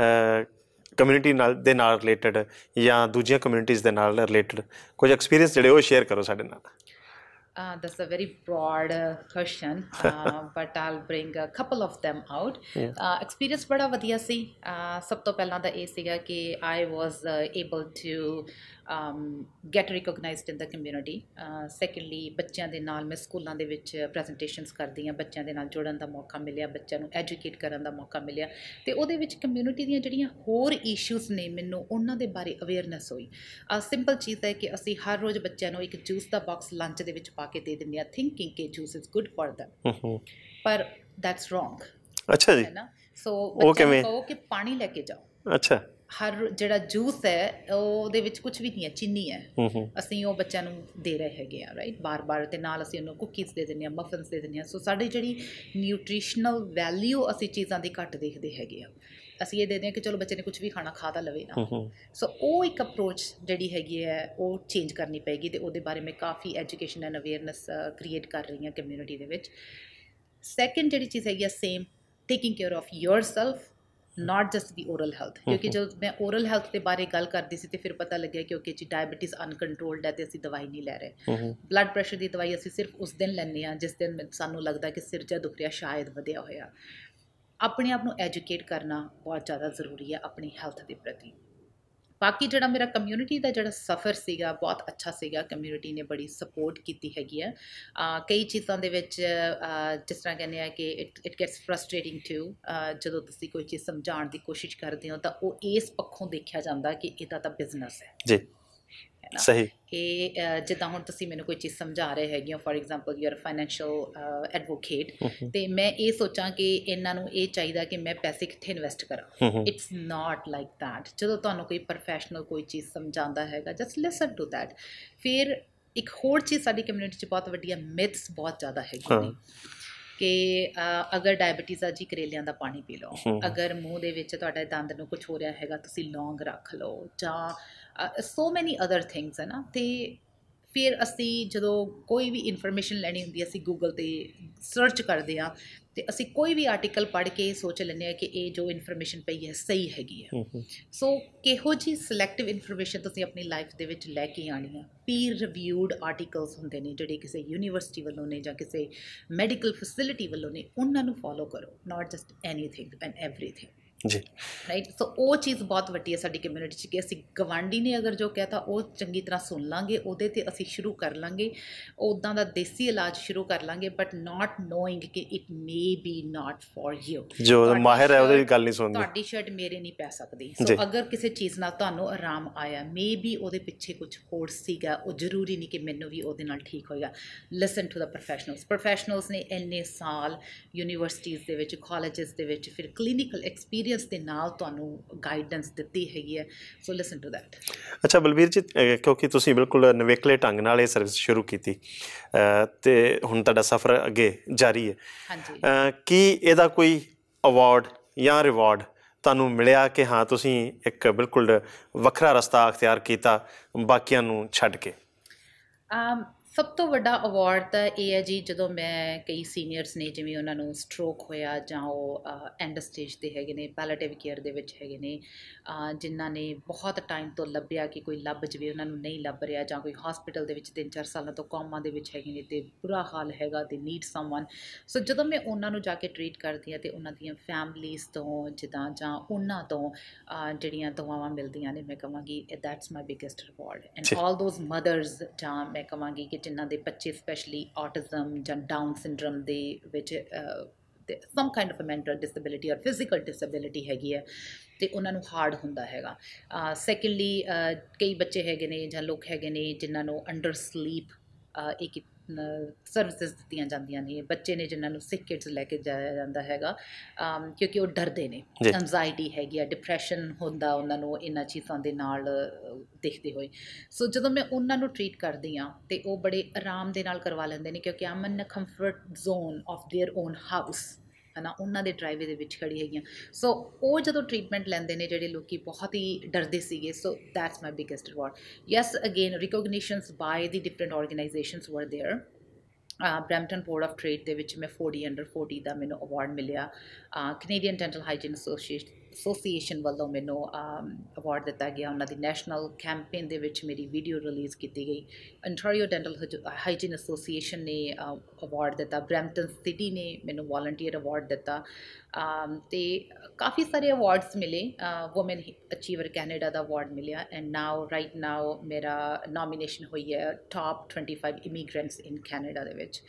ਕਮਿਊਨਿਟੀ ਦੇ ਨਾਲ ਰਿਲੇਟਡ ਜਾਂ ਦੂਜੀਆਂ ਕਮਿਊਨਿਟੀਜ਼ ਦੇ ਨਾਲ ਰਿਲੇਟਡ ਕੁਝ ਐਕਸਪੀਰੀਅੰਸ ਜਿਹੜੇ ਉਹ ਸ਼ੇਅਰ ਕਰੋ ਸਾਡੇ ਨਾਲ। That's a very broad question, but I'll bring a couple of them out. Experience ਬੜਾ ਵਧੀਆ ਸੀ। ਸਭ ਤੋਂ ਪਹਿਲਾਂ ਤਾਂ ਇਹ ਸੀਗਾ ਕਿ I was able to get recognized in the community. Secondly, ਬੱਚਿਆਂ ਦੇ ਨਾਲ ਮੈਂ ਸਕੂਲਾਂ ਦੇ ਵਿੱਚ ਪ੍ਰੈਜੈਂਟੇਸ਼ਨਸ ਕਰਦੀ ਹਾਂ, ਬੱਚਿਆਂ ਦੇ ਨਾਲ ਜੁੜਨ ਦਾ ਮੌਕਾ ਮਿਲਿਆ, ਬੱਚਿਆਂ ਨੂੰ ਐਜੂਕੇਟ ਕਰਨ ਦਾ ਮੌਕਾ ਮਿਲਿਆ, ਅਤੇ ਉਹਦੇ ਵਿੱਚ ਕਮਿਊਨਿਟੀ ਦੀਆਂ ਜਿਹੜੀਆਂ ਹੋਰ ਇਸ਼ੂਜ਼ ਨੇ ਮੈਨੂੰ ਉਹਨਾਂ ਦੇ ਬਾਰੇ ਅਵੇਅਰਨੈਸ ਹੋਈ। ਸਿੰਪਲ ਚੀਜ਼ ਹੈ ਕਿ ਅਸੀਂ ਹਰ ਰੋਜ਼ ਬੱਚਿਆਂ ਨੂੰ ਇੱਕ ਜੂਸ ਦਾ ਬਾਕਸ ਲੰਚ ਦੇ ਵਿੱਚ ਪਾ ਕੇ ਦੇ ਦਿੰਦੇ ਹਾਂ, ਥਿੰਕਿੰਗ ਕਿ juice is good for them, ਪਰ ਦੈਟਸ ਰੋਂਗ। ਅੱਛਾ ਜੀ, ਹੈ ਨਾ। ਸੋ ਬੱਚਿਆਂ ਨੂੰ ਕਹੋ ਕਿ ਪਾਣੀ ਲੈ ਕੇ ਜਾਓ। ਅੱਛਾ, ਹਰ ਜਿਹੜਾ ਜੂਸ ਹੈ ਉਹਦੇ ਵਿੱਚ ਕੁਝ ਵੀ ਨਹੀਂ ਹੈ, ਚੀਨੀ ਹੈ, ਅਸੀਂ ਉਹ ਬੱਚਿਆਂ ਨੂੰ ਦੇ ਰਹੇ ਹੈਗੇ ਆ, ਰਾਈਟ, ਬਾਰ-ਬਾਰ, ਅਤੇ ਨਾਲ ਅਸੀਂ ਉਹਨੂੰ ਕੁਕੀਜ਼ ਦੇ ਦਿੰਦੇ ਹਾਂ, ਮਫਨਸ ਦੇ ਦਿੰਦੇ ਹਾਂ। ਸੋ ਸਾਡੀ ਜਿਹੜੀ ਨਿਊਟ੍ਰੀਸ਼ਨਲ ਵੈਲਿਊ ਅਸੀਂ ਚੀਜ਼ਾਂ ਦੀ ਘੱਟ ਦੇਖਦੇ ਹੈਗੇ ਆ, ਅਸੀਂ ਇਹ ਦੇਖਦੇ ਹਾਂ ਕਿ ਚਲੋ ਬੱਚੇ ਨੇ ਕੁਝ ਵੀ ਖਾਣਾ, ਖਾ ਤਾਂ ਲਵੇ ਨਾ। ਸੋ ਉਹ ਇੱਕ ਅਪਰੋਚ ਜਿਹੜੀ ਹੈਗੀ ਹੈ ਉਹ ਚੇਂਜ ਕਰਨੀ ਪਏਗੀ, ਅਤੇ ਉਹਦੇ ਬਾਰੇ ਮੈਂ ਕਾਫੀ ਐਜੂਕੇਸ਼ਨ ਐਂਡ ਅਵੇਅਰਨੈਸ ਕ੍ਰੀਏਟ ਕਰ ਰਹੀ ਹਾਂ ਕਮਿਊਨਿਟੀ ਦੇ ਵਿੱਚ। ਸੈਕਿੰਡ ਜਿਹੜੀ ਚੀਜ਼ ਹੈਗੀ ਆ, same, taking care of yourself, not just the oral health. ਕਿਉਂਕਿ ਜਦੋਂ ਮੈਂ ਓਰਲ ਹੈਲਥ ਦੇ ਬਾਰੇ ਗੱਲ ਕਰਦੀ ਸੀ, ਅਤੇ ਫਿਰ ਪਤਾ ਲੱਗਿਆ ਕਿ ਓਕੇ ਜੀ, ਡਾਇਬਟੀਜ਼ ਅਨਕੰਟਰੋਲਡ ਹੈ ਅਤੇ ਅਸੀਂ ਦਵਾਈ ਨਹੀਂ ਲੈ ਰਹੇ। ਬਲੱਡ ਪ੍ਰੈਸ਼ਰ ਦੀ ਦਵਾਈ ਅਸੀਂ ਸਿਰਫ ਉਸ ਦਿਨ ਲੈਂਦੇ ਹਾਂ ਜਿਸ ਦਿਨ ਸਾਨੂੰ ਲੱਗਦਾ ਕਿ ਸਿਰ ਜਿਹਾ ਦੁਖ ਰਿਹਾ, ਸ਼ਾਇਦ ਵਧਿਆ ਹੋਇਆ। ਆਪਣੇ ਆਪ ਨੂੰ ਐਜੂਕੇਟ ਕਰਨਾ ਬਹੁਤ ਜ਼ਿਆਦਾ ਜ਼ਰੂਰੀ ਹੈ ਆਪਣੀ ਹੈਲਥ ਦੇ ਪ੍ਰਤੀ। ਬਾਕੀ ਜਿਹੜਾ ਮੇਰਾ ਕਮਿਊਨਿਟੀ ਦਾ ਜਿਹੜਾ ਸਫ਼ਰ ਸੀਗਾ ਬਹੁਤ ਅੱਛਾ ਸੀਗਾ, ਕਮਿਊਨਿਟੀ ਨੇ ਬੜੀ ਸਪੋਰਟ ਕੀਤੀ ਹੈਗੀ ਹੈ। ਕਈ ਚੀਜ਼ਾਂ ਦੇ ਵਿੱਚ ਜਿਸ ਤਰ੍ਹਾਂ ਕਹਿੰਦੇ ਆ ਕਿ ਇਟ ਗੈਟਸ ਫਰਸਟ੍ਰੇਟਿੰਗ ਟੂ, ਜਦੋਂ ਤੁਸੀਂ ਕੋਈ ਚੀਜ਼ ਸਮਝਾਉਣ ਦੀ ਕੋਸ਼ਿਸ਼ ਕਰਦੇ ਹੋ ਤਾਂ ਉਹ ਇਸ ਪੱਖੋਂ ਦੇਖਿਆ ਜਾਂਦਾ ਕਿ ਇਹਦਾ ਤਾਂ ਬਿਜ਼ਨਸ ਹੈ ਜੀ, ਹੈ ਨਾ, ਸਹੀ। ਕਿ ਜਿੱਦਾਂ ਹੁਣ ਤੁਸੀਂ ਮੈਨੂੰ ਕੋਈ ਚੀਜ਼ ਸਮਝਾ ਰਹੇ ਹੈਗੇ ਹੋ, for example you are financial advocate, ਅਤੇ ਮੈਂ ਇਹ ਸੋਚਾਂ ਕਿ ਇਹਨਾਂ ਨੂੰ ਇਹ ਚਾਹੀਦਾ ਕਿ ਮੈਂ ਪੈਸੇ ਕਿੱਥੇ ਇਨਵੈਸਟ ਕਰਾਂ। It's not like that. ਜਦੋਂ ਤੁਹਾਨੂੰ ਕੋਈ ਪ੍ਰੋਫੈਸ਼ਨਲ ਕੋਈ ਚੀਜ਼ ਸਮਝਾਉਂਦਾ ਹੈਗਾ, ਜਸਟ ਲਿਸਨ ਟੂ ਦੈਟ। ਫਿਰ ਇੱਕ ਹੋਰ ਚੀਜ਼ ਸਾਡੀ ਕਮਿਊਨਿਟੀ 'ਚ ਬਹੁਤ ਵੱਡੀ ਹੈ, ਮਿਥਸ ਬਹੁਤ ਜ਼ਿਆਦਾ ਹੈਗੀਆਂ ਨੇ ਕਿ ਅਗਰ ਡਾਇਬਟੀਜ਼ ਆ ਜੀ, ਕਰੇਲਿਆਂ ਦਾ ਪਾਣੀ ਪੀ ਲਓ। ਅਗਰ ਮੂੰਹ ਦੇ ਵਿੱਚ ਤੁਹਾਡੇ ਦੰਦ ਨੂੰ ਕੁਛ ਹੋ ਰਿਹਾ ਹੈਗਾ, ਤੁਸੀਂ ਲੌਂਗ ਰੱਖ ਲਓ, ਜਾਂ ਸੋ ਮੈਨੀ ਅਦਰ ਥਿੰਗਸ, ਹੈ ਨਾ। ਅਤੇ ਫਿਰ ਅਸੀਂ ਜਦੋਂ ਕੋਈ ਵੀ ਇਨਫੋਰਮੇਸ਼ਨ ਲੈਣੀ ਹੁੰਦੀ ਹੈ, ਅਸੀਂ ਗੂਗਲ 'ਤੇ ਸਰਚ ਕਰਦੇ ਹਾਂ, ਅਤੇ ਅਸੀਂ ਕੋਈ ਵੀ ਆਰਟੀਕਲ ਪੜ੍ਹ ਕੇ ਸੋਚ ਲੈਂਦੇ ਹਾਂ ਕਿ ਇਹ ਜੋ ਇਨਫੋਰਮੇਸ਼ਨ ਪਈ ਹੈ ਸਹੀ ਹੈਗੀ ਹੈ। ਸੋ ਕਿਹੋ ਜਿਹੀ ਸਿਲੈਕਟਿਵ ਇਨਫੋਰਮੇਸ਼ਨ ਤੁਸੀਂ ਆਪਣੀ ਲਾਈਫ ਦੇ ਵਿੱਚ ਲੈ ਕੇ ਆਉਣੀ ਆ। ਪੀਰ ਰਿਵਿਊਡ ਆਰਟੀਕਲਸ ਹੁੰਦੇ ਨੇ ਜਿਹੜੇ ਕਿਸੇ ਯੂਨੀਵਰਸਿਟੀ ਵੱਲੋਂ ਨੇ ਜਾਂ ਕਿਸੇ ਮੈਡੀਕਲ ਫੈਸਿਲਿਟੀ ਵੱਲੋਂ ਨੇ, ਉਹਨਾਂ ਨੂੰ ਫੋਲੋ ਕਰੋ, not just anything and everything, ਜੀ, ਰਾਈਟ। ਸੋ ਉਹ ਚੀਜ਼ ਬਹੁਤ ਵੱਡੀ ਹੈ ਸਾਡੀ ਕਮਿਊਨਿਟੀ 'ਚ ਕਿ ਅਸੀਂ ਗਵਾਂਢੀ ਨੇ ਅਗਰ ਜੋ ਕਹਿਤਾ ਉਹ ਚੰਗੀ ਤਰ੍ਹਾਂ ਸੁਣ ਲਾਂਗੇ, ਉਹਦੇ 'ਤੇ ਅਸੀਂ ਸ਼ੁਰੂ ਕਰ ਲਾਂਗੇ, ਉੱਦਾਂ ਦਾ ਦੇਸੀ ਇਲਾਜ ਸ਼ੁਰੂ ਕਰ ਲਾਂਗੇ, ਬਟ ਨਾਟ ਨੋਇੰਗ ਕਿ it may be not for you. ਜੋ ਮਾਹਿਰ ਹੈ ਉਹਦੀ ਗੱਲ ਨਹੀਂ ਸੁਣਨੀ। ਤੁਹਾਡੀ ਸ਼ਰਟ ਮੇਰੇ ਨਹੀਂ ਪੈ ਸਕਦੀ। ਸੋ ਅਗਰ ਕਿਸੇ ਚੀਜ਼ ਨਾਲ ਤੁਹਾਨੂੰ ਆਰਾਮ ਆਇਆ, ਮੇ ਬੀ ਉਹਦੇ ਪਿੱਛੇ ਕੁਝ ਹੋਰ ਸੀਗਾ, ਉਹ ਜ਼ਰੂਰੀ ਨਹੀਂ ਕਿ ਮੈਨੂੰ ਵੀ ਉਹਦੇ ਨਾਲ ਠੀਕ ਹੋਏਗਾ। Listen to the professionals. Professionals ਨੇ ਇੰਨੇ ਸਾਲ ਯੂਨੀਵਰਸਿਟੀਜ਼ ਦੇ ਵਿੱਚ, ਕਾਲਜਿਸ ਦੇ ਵਿੱਚ, ਫਿਰ ਕਲੀਨਿਕਲ ਐਕਸਪੀਰੀਅੰਸ ਦੇ ਨਾਲ ਤੁਹਾਨੂੰ ਗਾਈਡੈਂਸ ਦਿੱਤੀ ਹੈਗੀ ਹੈ। So listen to that. ਅੱਛਾ ਬਲਬੀਰ ਜੀ, ਕਿਉਂਕਿ ਤੁਸੀਂ ਬਿਲਕੁਲ ਨਿਵੇਕਲੇ ਢੰਗ ਨਾਲ ਇਹ ਸਰਵਿਸ ਸ਼ੁਰੂ ਕੀਤੀ ਅਤੇ ਹੁਣ ਤੁਹਾਡਾ ਸਫ਼ਰ ਅੱਗੇ ਜਾਰੀ ਹੈ, ਹਾਂਜੀ, ਕੀ ਇਹਦਾ ਕੋਈ ਅਵਾਰਡ ਜਾਂ ਰਿਵਾਰਡ ਤੁਹਾਨੂੰ ਮਿਲਿਆ ਕਿ ਹਾਂ ਤੁਸੀਂ ਇੱਕ ਬਿਲਕੁਲ ਵੱਖਰਾ ਰਸਤਾ ਅਖਤਿਆਰ ਕੀਤਾ ਬਾਕੀਆਂ ਨੂੰ ਛੱਡ ਕੇ? ਸਭ ਤੋਂ ਵੱਡਾ ਅਵਾਰਡ ਤਾਂ ਇਹ ਹੈ ਜੀ, ਜਦੋਂ ਮੈਂ ਕਈ ਸੀਨੀਅਰਸ ਨੇ, ਜਿਵੇਂ ਉਹਨਾਂ ਨੂੰ ਸਟ੍ਰੋਕ ਹੋਇਆ ਜਾਂ ਉਹ ਐਂਡ ਸਟੇਜ 'ਤੇ ਹੈਗੇ ਨੇ, ਪੈਲੇਟਿਵ ਕੇਅਰ ਦੇ ਵਿੱਚ ਹੈਗੇ ਨੇ, ਜਿਨ੍ਹਾਂ ਨੇ ਬਹੁਤ ਟਾਈਮ ਤੋਂ ਲੱਭਿਆ ਕਿ ਕੋਈ ਲੱਭ ਜਾਵੇ, ਉਹਨਾਂ ਨੂੰ ਨਹੀਂ ਲੱਭ ਰਿਹਾ, ਜਾਂ ਕੋਈ ਹਸਪੀਟਲ ਦੇ ਵਿੱਚ 3-4 ਸਾਲਾਂ ਤੋਂ ਕੋਮਾ ਦੇ ਵਿੱਚ ਹੈਗੇ ਨੇ ਅਤੇ ਬੁਰਾ ਹਾਲ ਹੈਗਾ, ਤੇ ਨੀਡ ਸਮਵਨ। ਸੋ ਜਦੋਂ ਮੈਂ ਉਹਨਾਂ ਨੂੰ ਜਾ ਕੇ ਟਰੀਟ ਕਰਦੀ ਹਾਂ ਅਤੇ ਉਹਨਾਂ ਦੀਆਂ ਫੈਮਲੀਜ਼ ਤੋਂ ਜਿੱਦਾਂ ਜਾਂ ਉਹਨਾਂ ਤੋਂ ਜਿਹੜੀਆਂ ਦੁਆਵਾਂ ਮਿਲਦੀਆਂ ਨੇ, ਮੈਂ ਕਹਾਂਗੀ that's my biggest reward. And all those mothers, ਜਾਂ ਮੈਂ ਕਹਾਂਗੀ ਕਿ ਜਿਨ੍ਹਾਂ ਦੇ ਬੱਚੇ ਸਪੈਸ਼ਲੀ ਆਟਿਜ਼ਮ ਜਾਂ ਡਾਊਨ ਸਿੰਡਰਮ ਦੇ ਵਿੱਚ some kind of mental disability or physical disability ਹੈਗੀ ਹੈ, ਅਤੇ ਉਹਨਾਂ ਨੂੰ ਹਾਰਡ ਹੁੰਦਾ ਹੈਗਾ। ਸੈਕਿੰਡਲੀ, ਕਈ ਬੱਚੇ ਹੈਗੇ ਨੇ ਜਾਂ ਲੋਕ ਹੈਗੇ ਨੇ ਜਿਨ੍ਹਾਂ ਨੂੰ ਅੰਡਰ ਸਲੀਪ ਇੱਕ ਸਰਵਿਸਿਜ਼ ਦਿੱਤੀਆਂ ਜਾਂਦੀਆਂ ਨੇ, ਬੱਚੇ ਨੇ ਜਿਨ੍ਹਾਂ ਨੂੰ ਸਿਕ ਕਿਡਸ ਲੈ ਕੇ ਜਾਇਆ ਜਾਂਦਾ ਹੈਗਾ, ਕਿਉਂਕਿ ਉਹ ਡਰਦੇ ਨੇ, ਐਂਜ਼ਾਈਟੀ ਹੈਗੀ ਆ, ਡਿਪਰੈਸ਼ਨ ਹੁੰਦਾ ਉਹਨਾਂ ਨੂੰ ਇਹਨਾਂ ਚੀਜ਼ਾਂ ਦੇ ਨਾਲ ਦੇਖਦੇ ਹੋਏ। ਸੋ ਜਦੋਂ ਮੈਂ ਉਹਨਾਂ ਨੂੰ ਟਰੀਟ ਕਰਦੀ ਹਾਂ ਅਤੇ ਉਹ ਬੜੇ ਆਰਾਮ ਦੇ ਨਾਲ ਕਰਵਾ ਲੈਂਦੇ ਨੇ, ਕਿਉਂਕਿ ਆਮ in comfort zone of their own house, ਹੈ ਨਾ, ਉਹਨਾਂ ਦੇ ਡਰਾਈਵੇ ਦੇ ਵਿੱਚ ਖੜੀ ਹੈਗੀਆਂ। ਸੋ ਉਹ ਜਦੋਂ ਟਰੀਟਮੈਂਟ ਲੈਂਦੇ ਨੇ ਜਿਹੜੇ ਲੋਕ ਬਹੁਤ ਹੀ ਡਰਦੇ ਸੀਗੇ, so that's my biggest reward. Yes, again recognitions by the different organizations were there. Brampton board of trade ਦੇ ਵਿੱਚ ਮੈਂ 40 ਅੰਡਰ 40 ਦਾ ਮੈਨੂੰ ਅਵਾਰਡ ਮਿਲਿਆ। ਕੈਨੇਡੀਅਨ ਡੈਂਟਲ ਹਾਈਜੀਨ ਐਸੋਸੀਏਸ਼ਨ ਵੱਲੋਂ ਮੈਨੂੰ ਅਵਾਰਡ ਦਿੱਤਾ ਗਿਆ। ਉਹਨਾਂ ਦੀ ਨੈਸ਼ਨਲ ਕੈਂਪੇਨ ਦੇ ਵਿੱਚ ਮੇਰੀ ਵੀਡੀਓ ਰਿਲੀਜ਼ ਕੀਤੀ ਗਈ। ਅੰਟਾਰੀਓ ਡੈਂਟਲ ਹਾਈਜੀਨ ਐਸੋਸੀਏਸ਼ਨ ਨੇ ਅਵਾਰਡ ਦਿੱਤਾ। ਬਰੈਂਪਟਨ ਸਿਟੀ ਨੇ ਮੈਨੂੰ ਵਾਲੰਟੀਅਰ ਅਵਾਰਡ ਦਿੱਤਾ, ਅਤੇ ਕਾਫੀ ਸਾਰੇ ਅਵਾਰਡਸ ਮਿਲੇ। ਵੂਮਨ ਅਚੀਵਰ ਕੈਨੇਡਾ ਦਾ ਅਵਾਰਡ ਮਿਲਿਆ। ਐਂਡ ਨਾਓ ਰਾਈਟ ਨਾਓ ਮੇਰਾ ਨੋਮੀਨੇਸ਼ਨ ਹੋਈ ਹੈ ਟਾਪ 25 ਇਮੀਗ੍ਰੈਂਟਸ ਇਨ ਕੈਨੇਡਾ ਦੇ ਵਿੱਚ।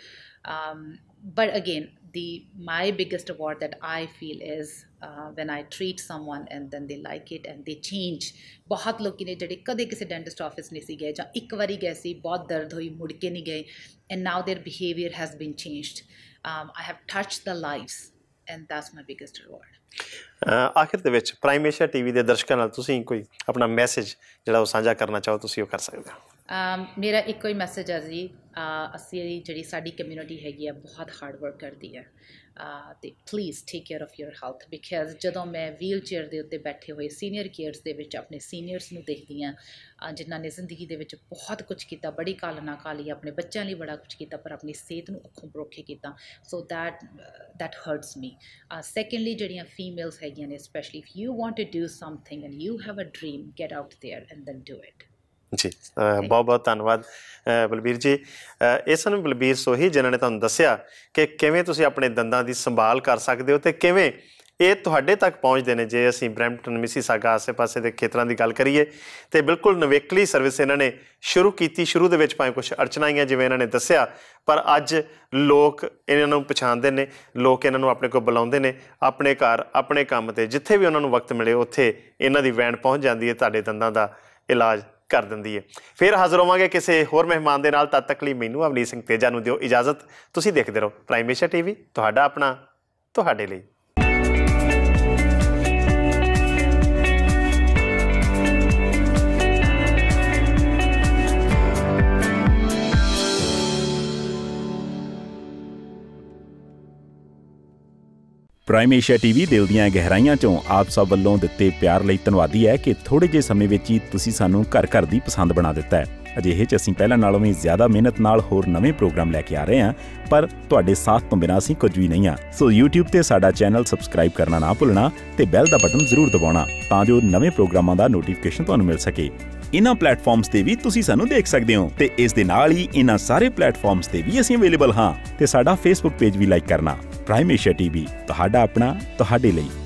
But again, my biggest award that I feel is when I treat someone and then they like it and they change. ਬਹੁਤ ਲੋਕੀ ਨੇ ਜਿਹੜੇ ਕਦੇ ਕਿਸੇ ਡੈਂਟਿਸਟ ਆਫਿਸ ਨਹੀਂ ਸੀ ਗਏ, ਜਾਂ ਇੱਕ ਵਾਰੀ ਗਏ ਸੀ, ਬਹੁਤ ਦਰਦ ਹੋਈ, ਮੁੜ ਕੇ ਨਹੀਂ ਗਏ, and now their behavior has been changed. I have touched the lives and that's my biggest reward. ਆਖਿਰ ਦੇ ਵਿੱਚ ਪ੍ਰਾਈਮ ਏਸ਼ੀਆ TV ਦੇ ਦਰਸ਼ਕਾਂ ਨਾਲ ਤੁਸੀਂ ਕੋਈ ਆਪਣਾ ਮੈਸੇਜ ਜਿਹੜਾ ਉਹ ਸਾਂਝਾ ਕਰਨਾ ਚਾਹੋ ਤੁਸੀਂ ਉਹ ਕਰ ਸਕਦੇ ਹੋ। ਮੇਰਾ ਇੱਕੋ ਹੀ ਮੈਸੇਜ ਹੈ ਜੀ, ਅਸੀਂ ਜਿਹੜੀ ਸਾਡੀ ਕਮਿਊਨਿਟੀ ਹੈਗੀ ਆ ਬਹੁਤ ਹਾਰਡ ਵਰਕ ਕਰਦੀ ਹੈ, ਅਤੇ please take care of your health, because ਜਦੋਂ ਮੈਂ ਵੀਲ ਚੇਅਰ ਦੇ ਉੱਤੇ ਬੈਠੇ ਹੋਏ ਸੀਨੀਅਰ ਕੇਅਰਸ ਦੇ ਵਿੱਚ ਆਪਣੇ ਸੀਨੀਅਰਸ ਨੂੰ ਦੇਖਦੀ ਹਾਂ ਜਿਨ੍ਹਾਂ ਨੇ ਜ਼ਿੰਦਗੀ ਦੇ ਵਿੱਚ ਬਹੁਤ ਕੁਝ ਕੀਤਾ, ਬੜੀ ਕਾਲਨਾ ਕਾਲੀ, ਆਪਣੇ ਬੱਚਿਆਂ ਲਈ ਬੜਾ ਕੁਝ ਕੀਤਾ, ਪਰ ਆਪਣੀ ਸਿਹਤ ਨੂੰ ਅੱਖੋਂ ਪਰੋਖੇ ਕੀਤਾ। So that hurts me. Secondly ਜਿਹੜੀਆਂ ਫੀਮੇਲਸ ਹੈਗੀਆਂ ਨੇ, specially if you want to do something and you have a dream, get out there and then do it. ਜੀ ਬਹੁਤ ਬਹੁਤ ਧੰਨਵਾਦ ਬਲਬੀਰ ਜੀ। ਇਹ ਸਨ ਬਲਬੀਰ ਸੋਹੀ ਜਿਨ੍ਹਾਂ ਨੇ ਤੁਹਾਨੂੰ ਦੱਸਿਆ ਕਿ ਕਿਵੇਂ ਤੁਸੀਂ ਆਪਣੇ ਦੰਦਾਂ ਦੀ ਸੰਭਾਲ ਕਰ ਸਕਦੇ ਹੋ ਅਤੇ ਕਿਵੇਂ ਇਹ ਤੁਹਾਡੇ ਤੱਕ ਪਹੁੰਚਦੇ ਨੇ। ਜੇ ਅਸੀਂ ਬਰੈਂਪਟਨ, ਮਿਸੀਸਾਗਾ ਆਸੇ ਪਾਸੇ ਦੇ ਖੇਤਰਾਂ ਦੀ ਗੱਲ ਕਰੀਏ ਤਾਂ ਬਿਲਕੁਲ ਨਵੇਕਲੀ ਸਰਵਿਸ ਇਹਨਾਂ ਨੇ ਸ਼ੁਰੂ ਕੀਤੀ। ਸ਼ੁਰੂ ਦੇ ਵਿੱਚ ਭਾਵੇਂ ਕੁਛ ਅੜਚਣਾਂ ਆਈਆਂ ਜਿਵੇਂ ਇਹਨਾਂ ਨੇ ਦੱਸਿਆ, ਪਰ ਅੱਜ ਲੋਕ ਇਹਨਾਂ ਨੂੰ ਪਛਾਣਦੇ ਨੇ, ਲੋਕ ਇਹਨਾਂ ਨੂੰ ਆਪਣੇ ਕੋਲ ਬੁਲਾਉਂਦੇ ਨੇ, ਆਪਣੇ ਘਰ, ਆਪਣੇ ਕੰਮ 'ਤੇ ਜਿੱਥੇ ਵੀ ਉਹਨਾਂ ਨੂੰ ਵਕਤ ਮਿਲੇ ਉੱਥੇ ਇਹਨਾਂ ਦੀ ਵੈਨ ਪਹੁੰਚ ਜਾਂਦੀ ਹੈ, ਤੁਹਾਡੇ ਦੰਦਾਂ ਦਾ ਇਲਾਜ ਕਰ ਦਿੰਦੀ ਹੈ। ਫਿਰ ਹਾਜ਼ਰ ਹੋਵਾਂਗੇ ਕਿਸੇ ਹੋਰ ਮਹਿਮਾਨ ਦੇ ਨਾਲ। ਤਦ ਤੱਕ ਲਈ ਮੈਨੂੰ ਅਵਨੀਤ ਸਿੰਘ ਤੇਜਾ ਨੂੰ ਦਿਓ ਇਜਾਜ਼ਤ। ਤੁਸੀਂ ਦੇਖਦੇ ਰਹੋ ਪ੍ਰਾਈਮ ਏਸ਼ੀਆ TV, ਤੁਹਾਡਾ ਆਪਣਾ, ਤੁਹਾਡੇ ਲਈ। ਪ੍ਰਾਈਮ ਏਸ਼ੀਆ TV ਦਿਲ ਦੀਆਂ ਗਹਿਰਾਈਆਂ 'ਚੋਂ ਆਪ ਸਭ ਵੱਲੋਂ ਦਿੱਤੇ ਪਿਆਰ ਲਈ ਧੰਨਵਾਦੀ ਹੈ ਕਿ ਥੋੜ੍ਹੇ ਜਿਹੇ ਸਮੇਂ ਵਿੱਚ ਹੀ ਤੁਸੀਂ ਸਾਨੂੰ ਘਰ ਘਰ ਦੀ ਪਸੰਦ ਬਣਾ ਦਿੱਤਾ ਹੈ। ਅਜਿਹੇ 'ਚ ਅਸੀਂ ਪਹਿਲਾਂ ਨਾਲੋਂ ਵੀ ਜ਼ਿਆਦਾ ਮਿਹਨਤ ਨਾਲ ਹੋਰ ਨਵੇਂ ਪ੍ਰੋਗਰਾਮ ਲੈ ਕੇ ਆ ਰਹੇ ਹਾਂ, ਪਰ ਤੁਹਾਡੇ ਸਾਥ ਤੋਂ ਬਿਨਾਂ ਅਸੀਂ ਕੁਝ ਵੀ ਨਹੀਂ ਹਾਂ। ਸੋ YouTube ਤੇ ਸਾਡਾ ਚੈਨਲ ਸਬਸਕ੍ਰਾਈਬ ਕਰਨਾ ਨਾ ਭੁੱਲਣਾ ਤੇ ਬੈਲ ਦਾ ਬਟਨ ਜ਼ਰੂਰ ਦਬਾਉਣਾ ਤਾਂ ਜੋ ਨਵੇਂ ਪ੍ਰੋਗਰਾਮਾਂ ਦਾ ਨੋਟੀਫਿਕੇਸ਼ਨ ਤੁਹਾਨੂੰ ਮਿਲ ਸਕੇ। ਇਹਨਾਂ ਪਲੇਟਫਾਰਮਸ ਤੇ ਵੀ ਤੁਸੀਂ ਸਾਨੂੰ ਦੇਖ ਸਕਦੇ ਹੋ ਤੇ ਇਸ ਦੇ ਨਾਲ ਹੀ ਇਹਨਾਂ ਸਾਰੇ ਪਲੇਟਫਾਰਮਸ ਤੇ ਵੀ ਅਸੀਂ ਅਵੇਲੇਬਲ ਹਾਂ ਤੇ ਸਾਡਾ Facebook ਪੇਜ ਵੀ ਲਾਈਕ ਕਰਨਾ। ਪ੍ਰਾਈਮ ਏਸ਼ੀਆ TV, ਤੁਹਾਡਾ ਆਪਣਾ, ਤੁਹਾਡੇ ਲਈ।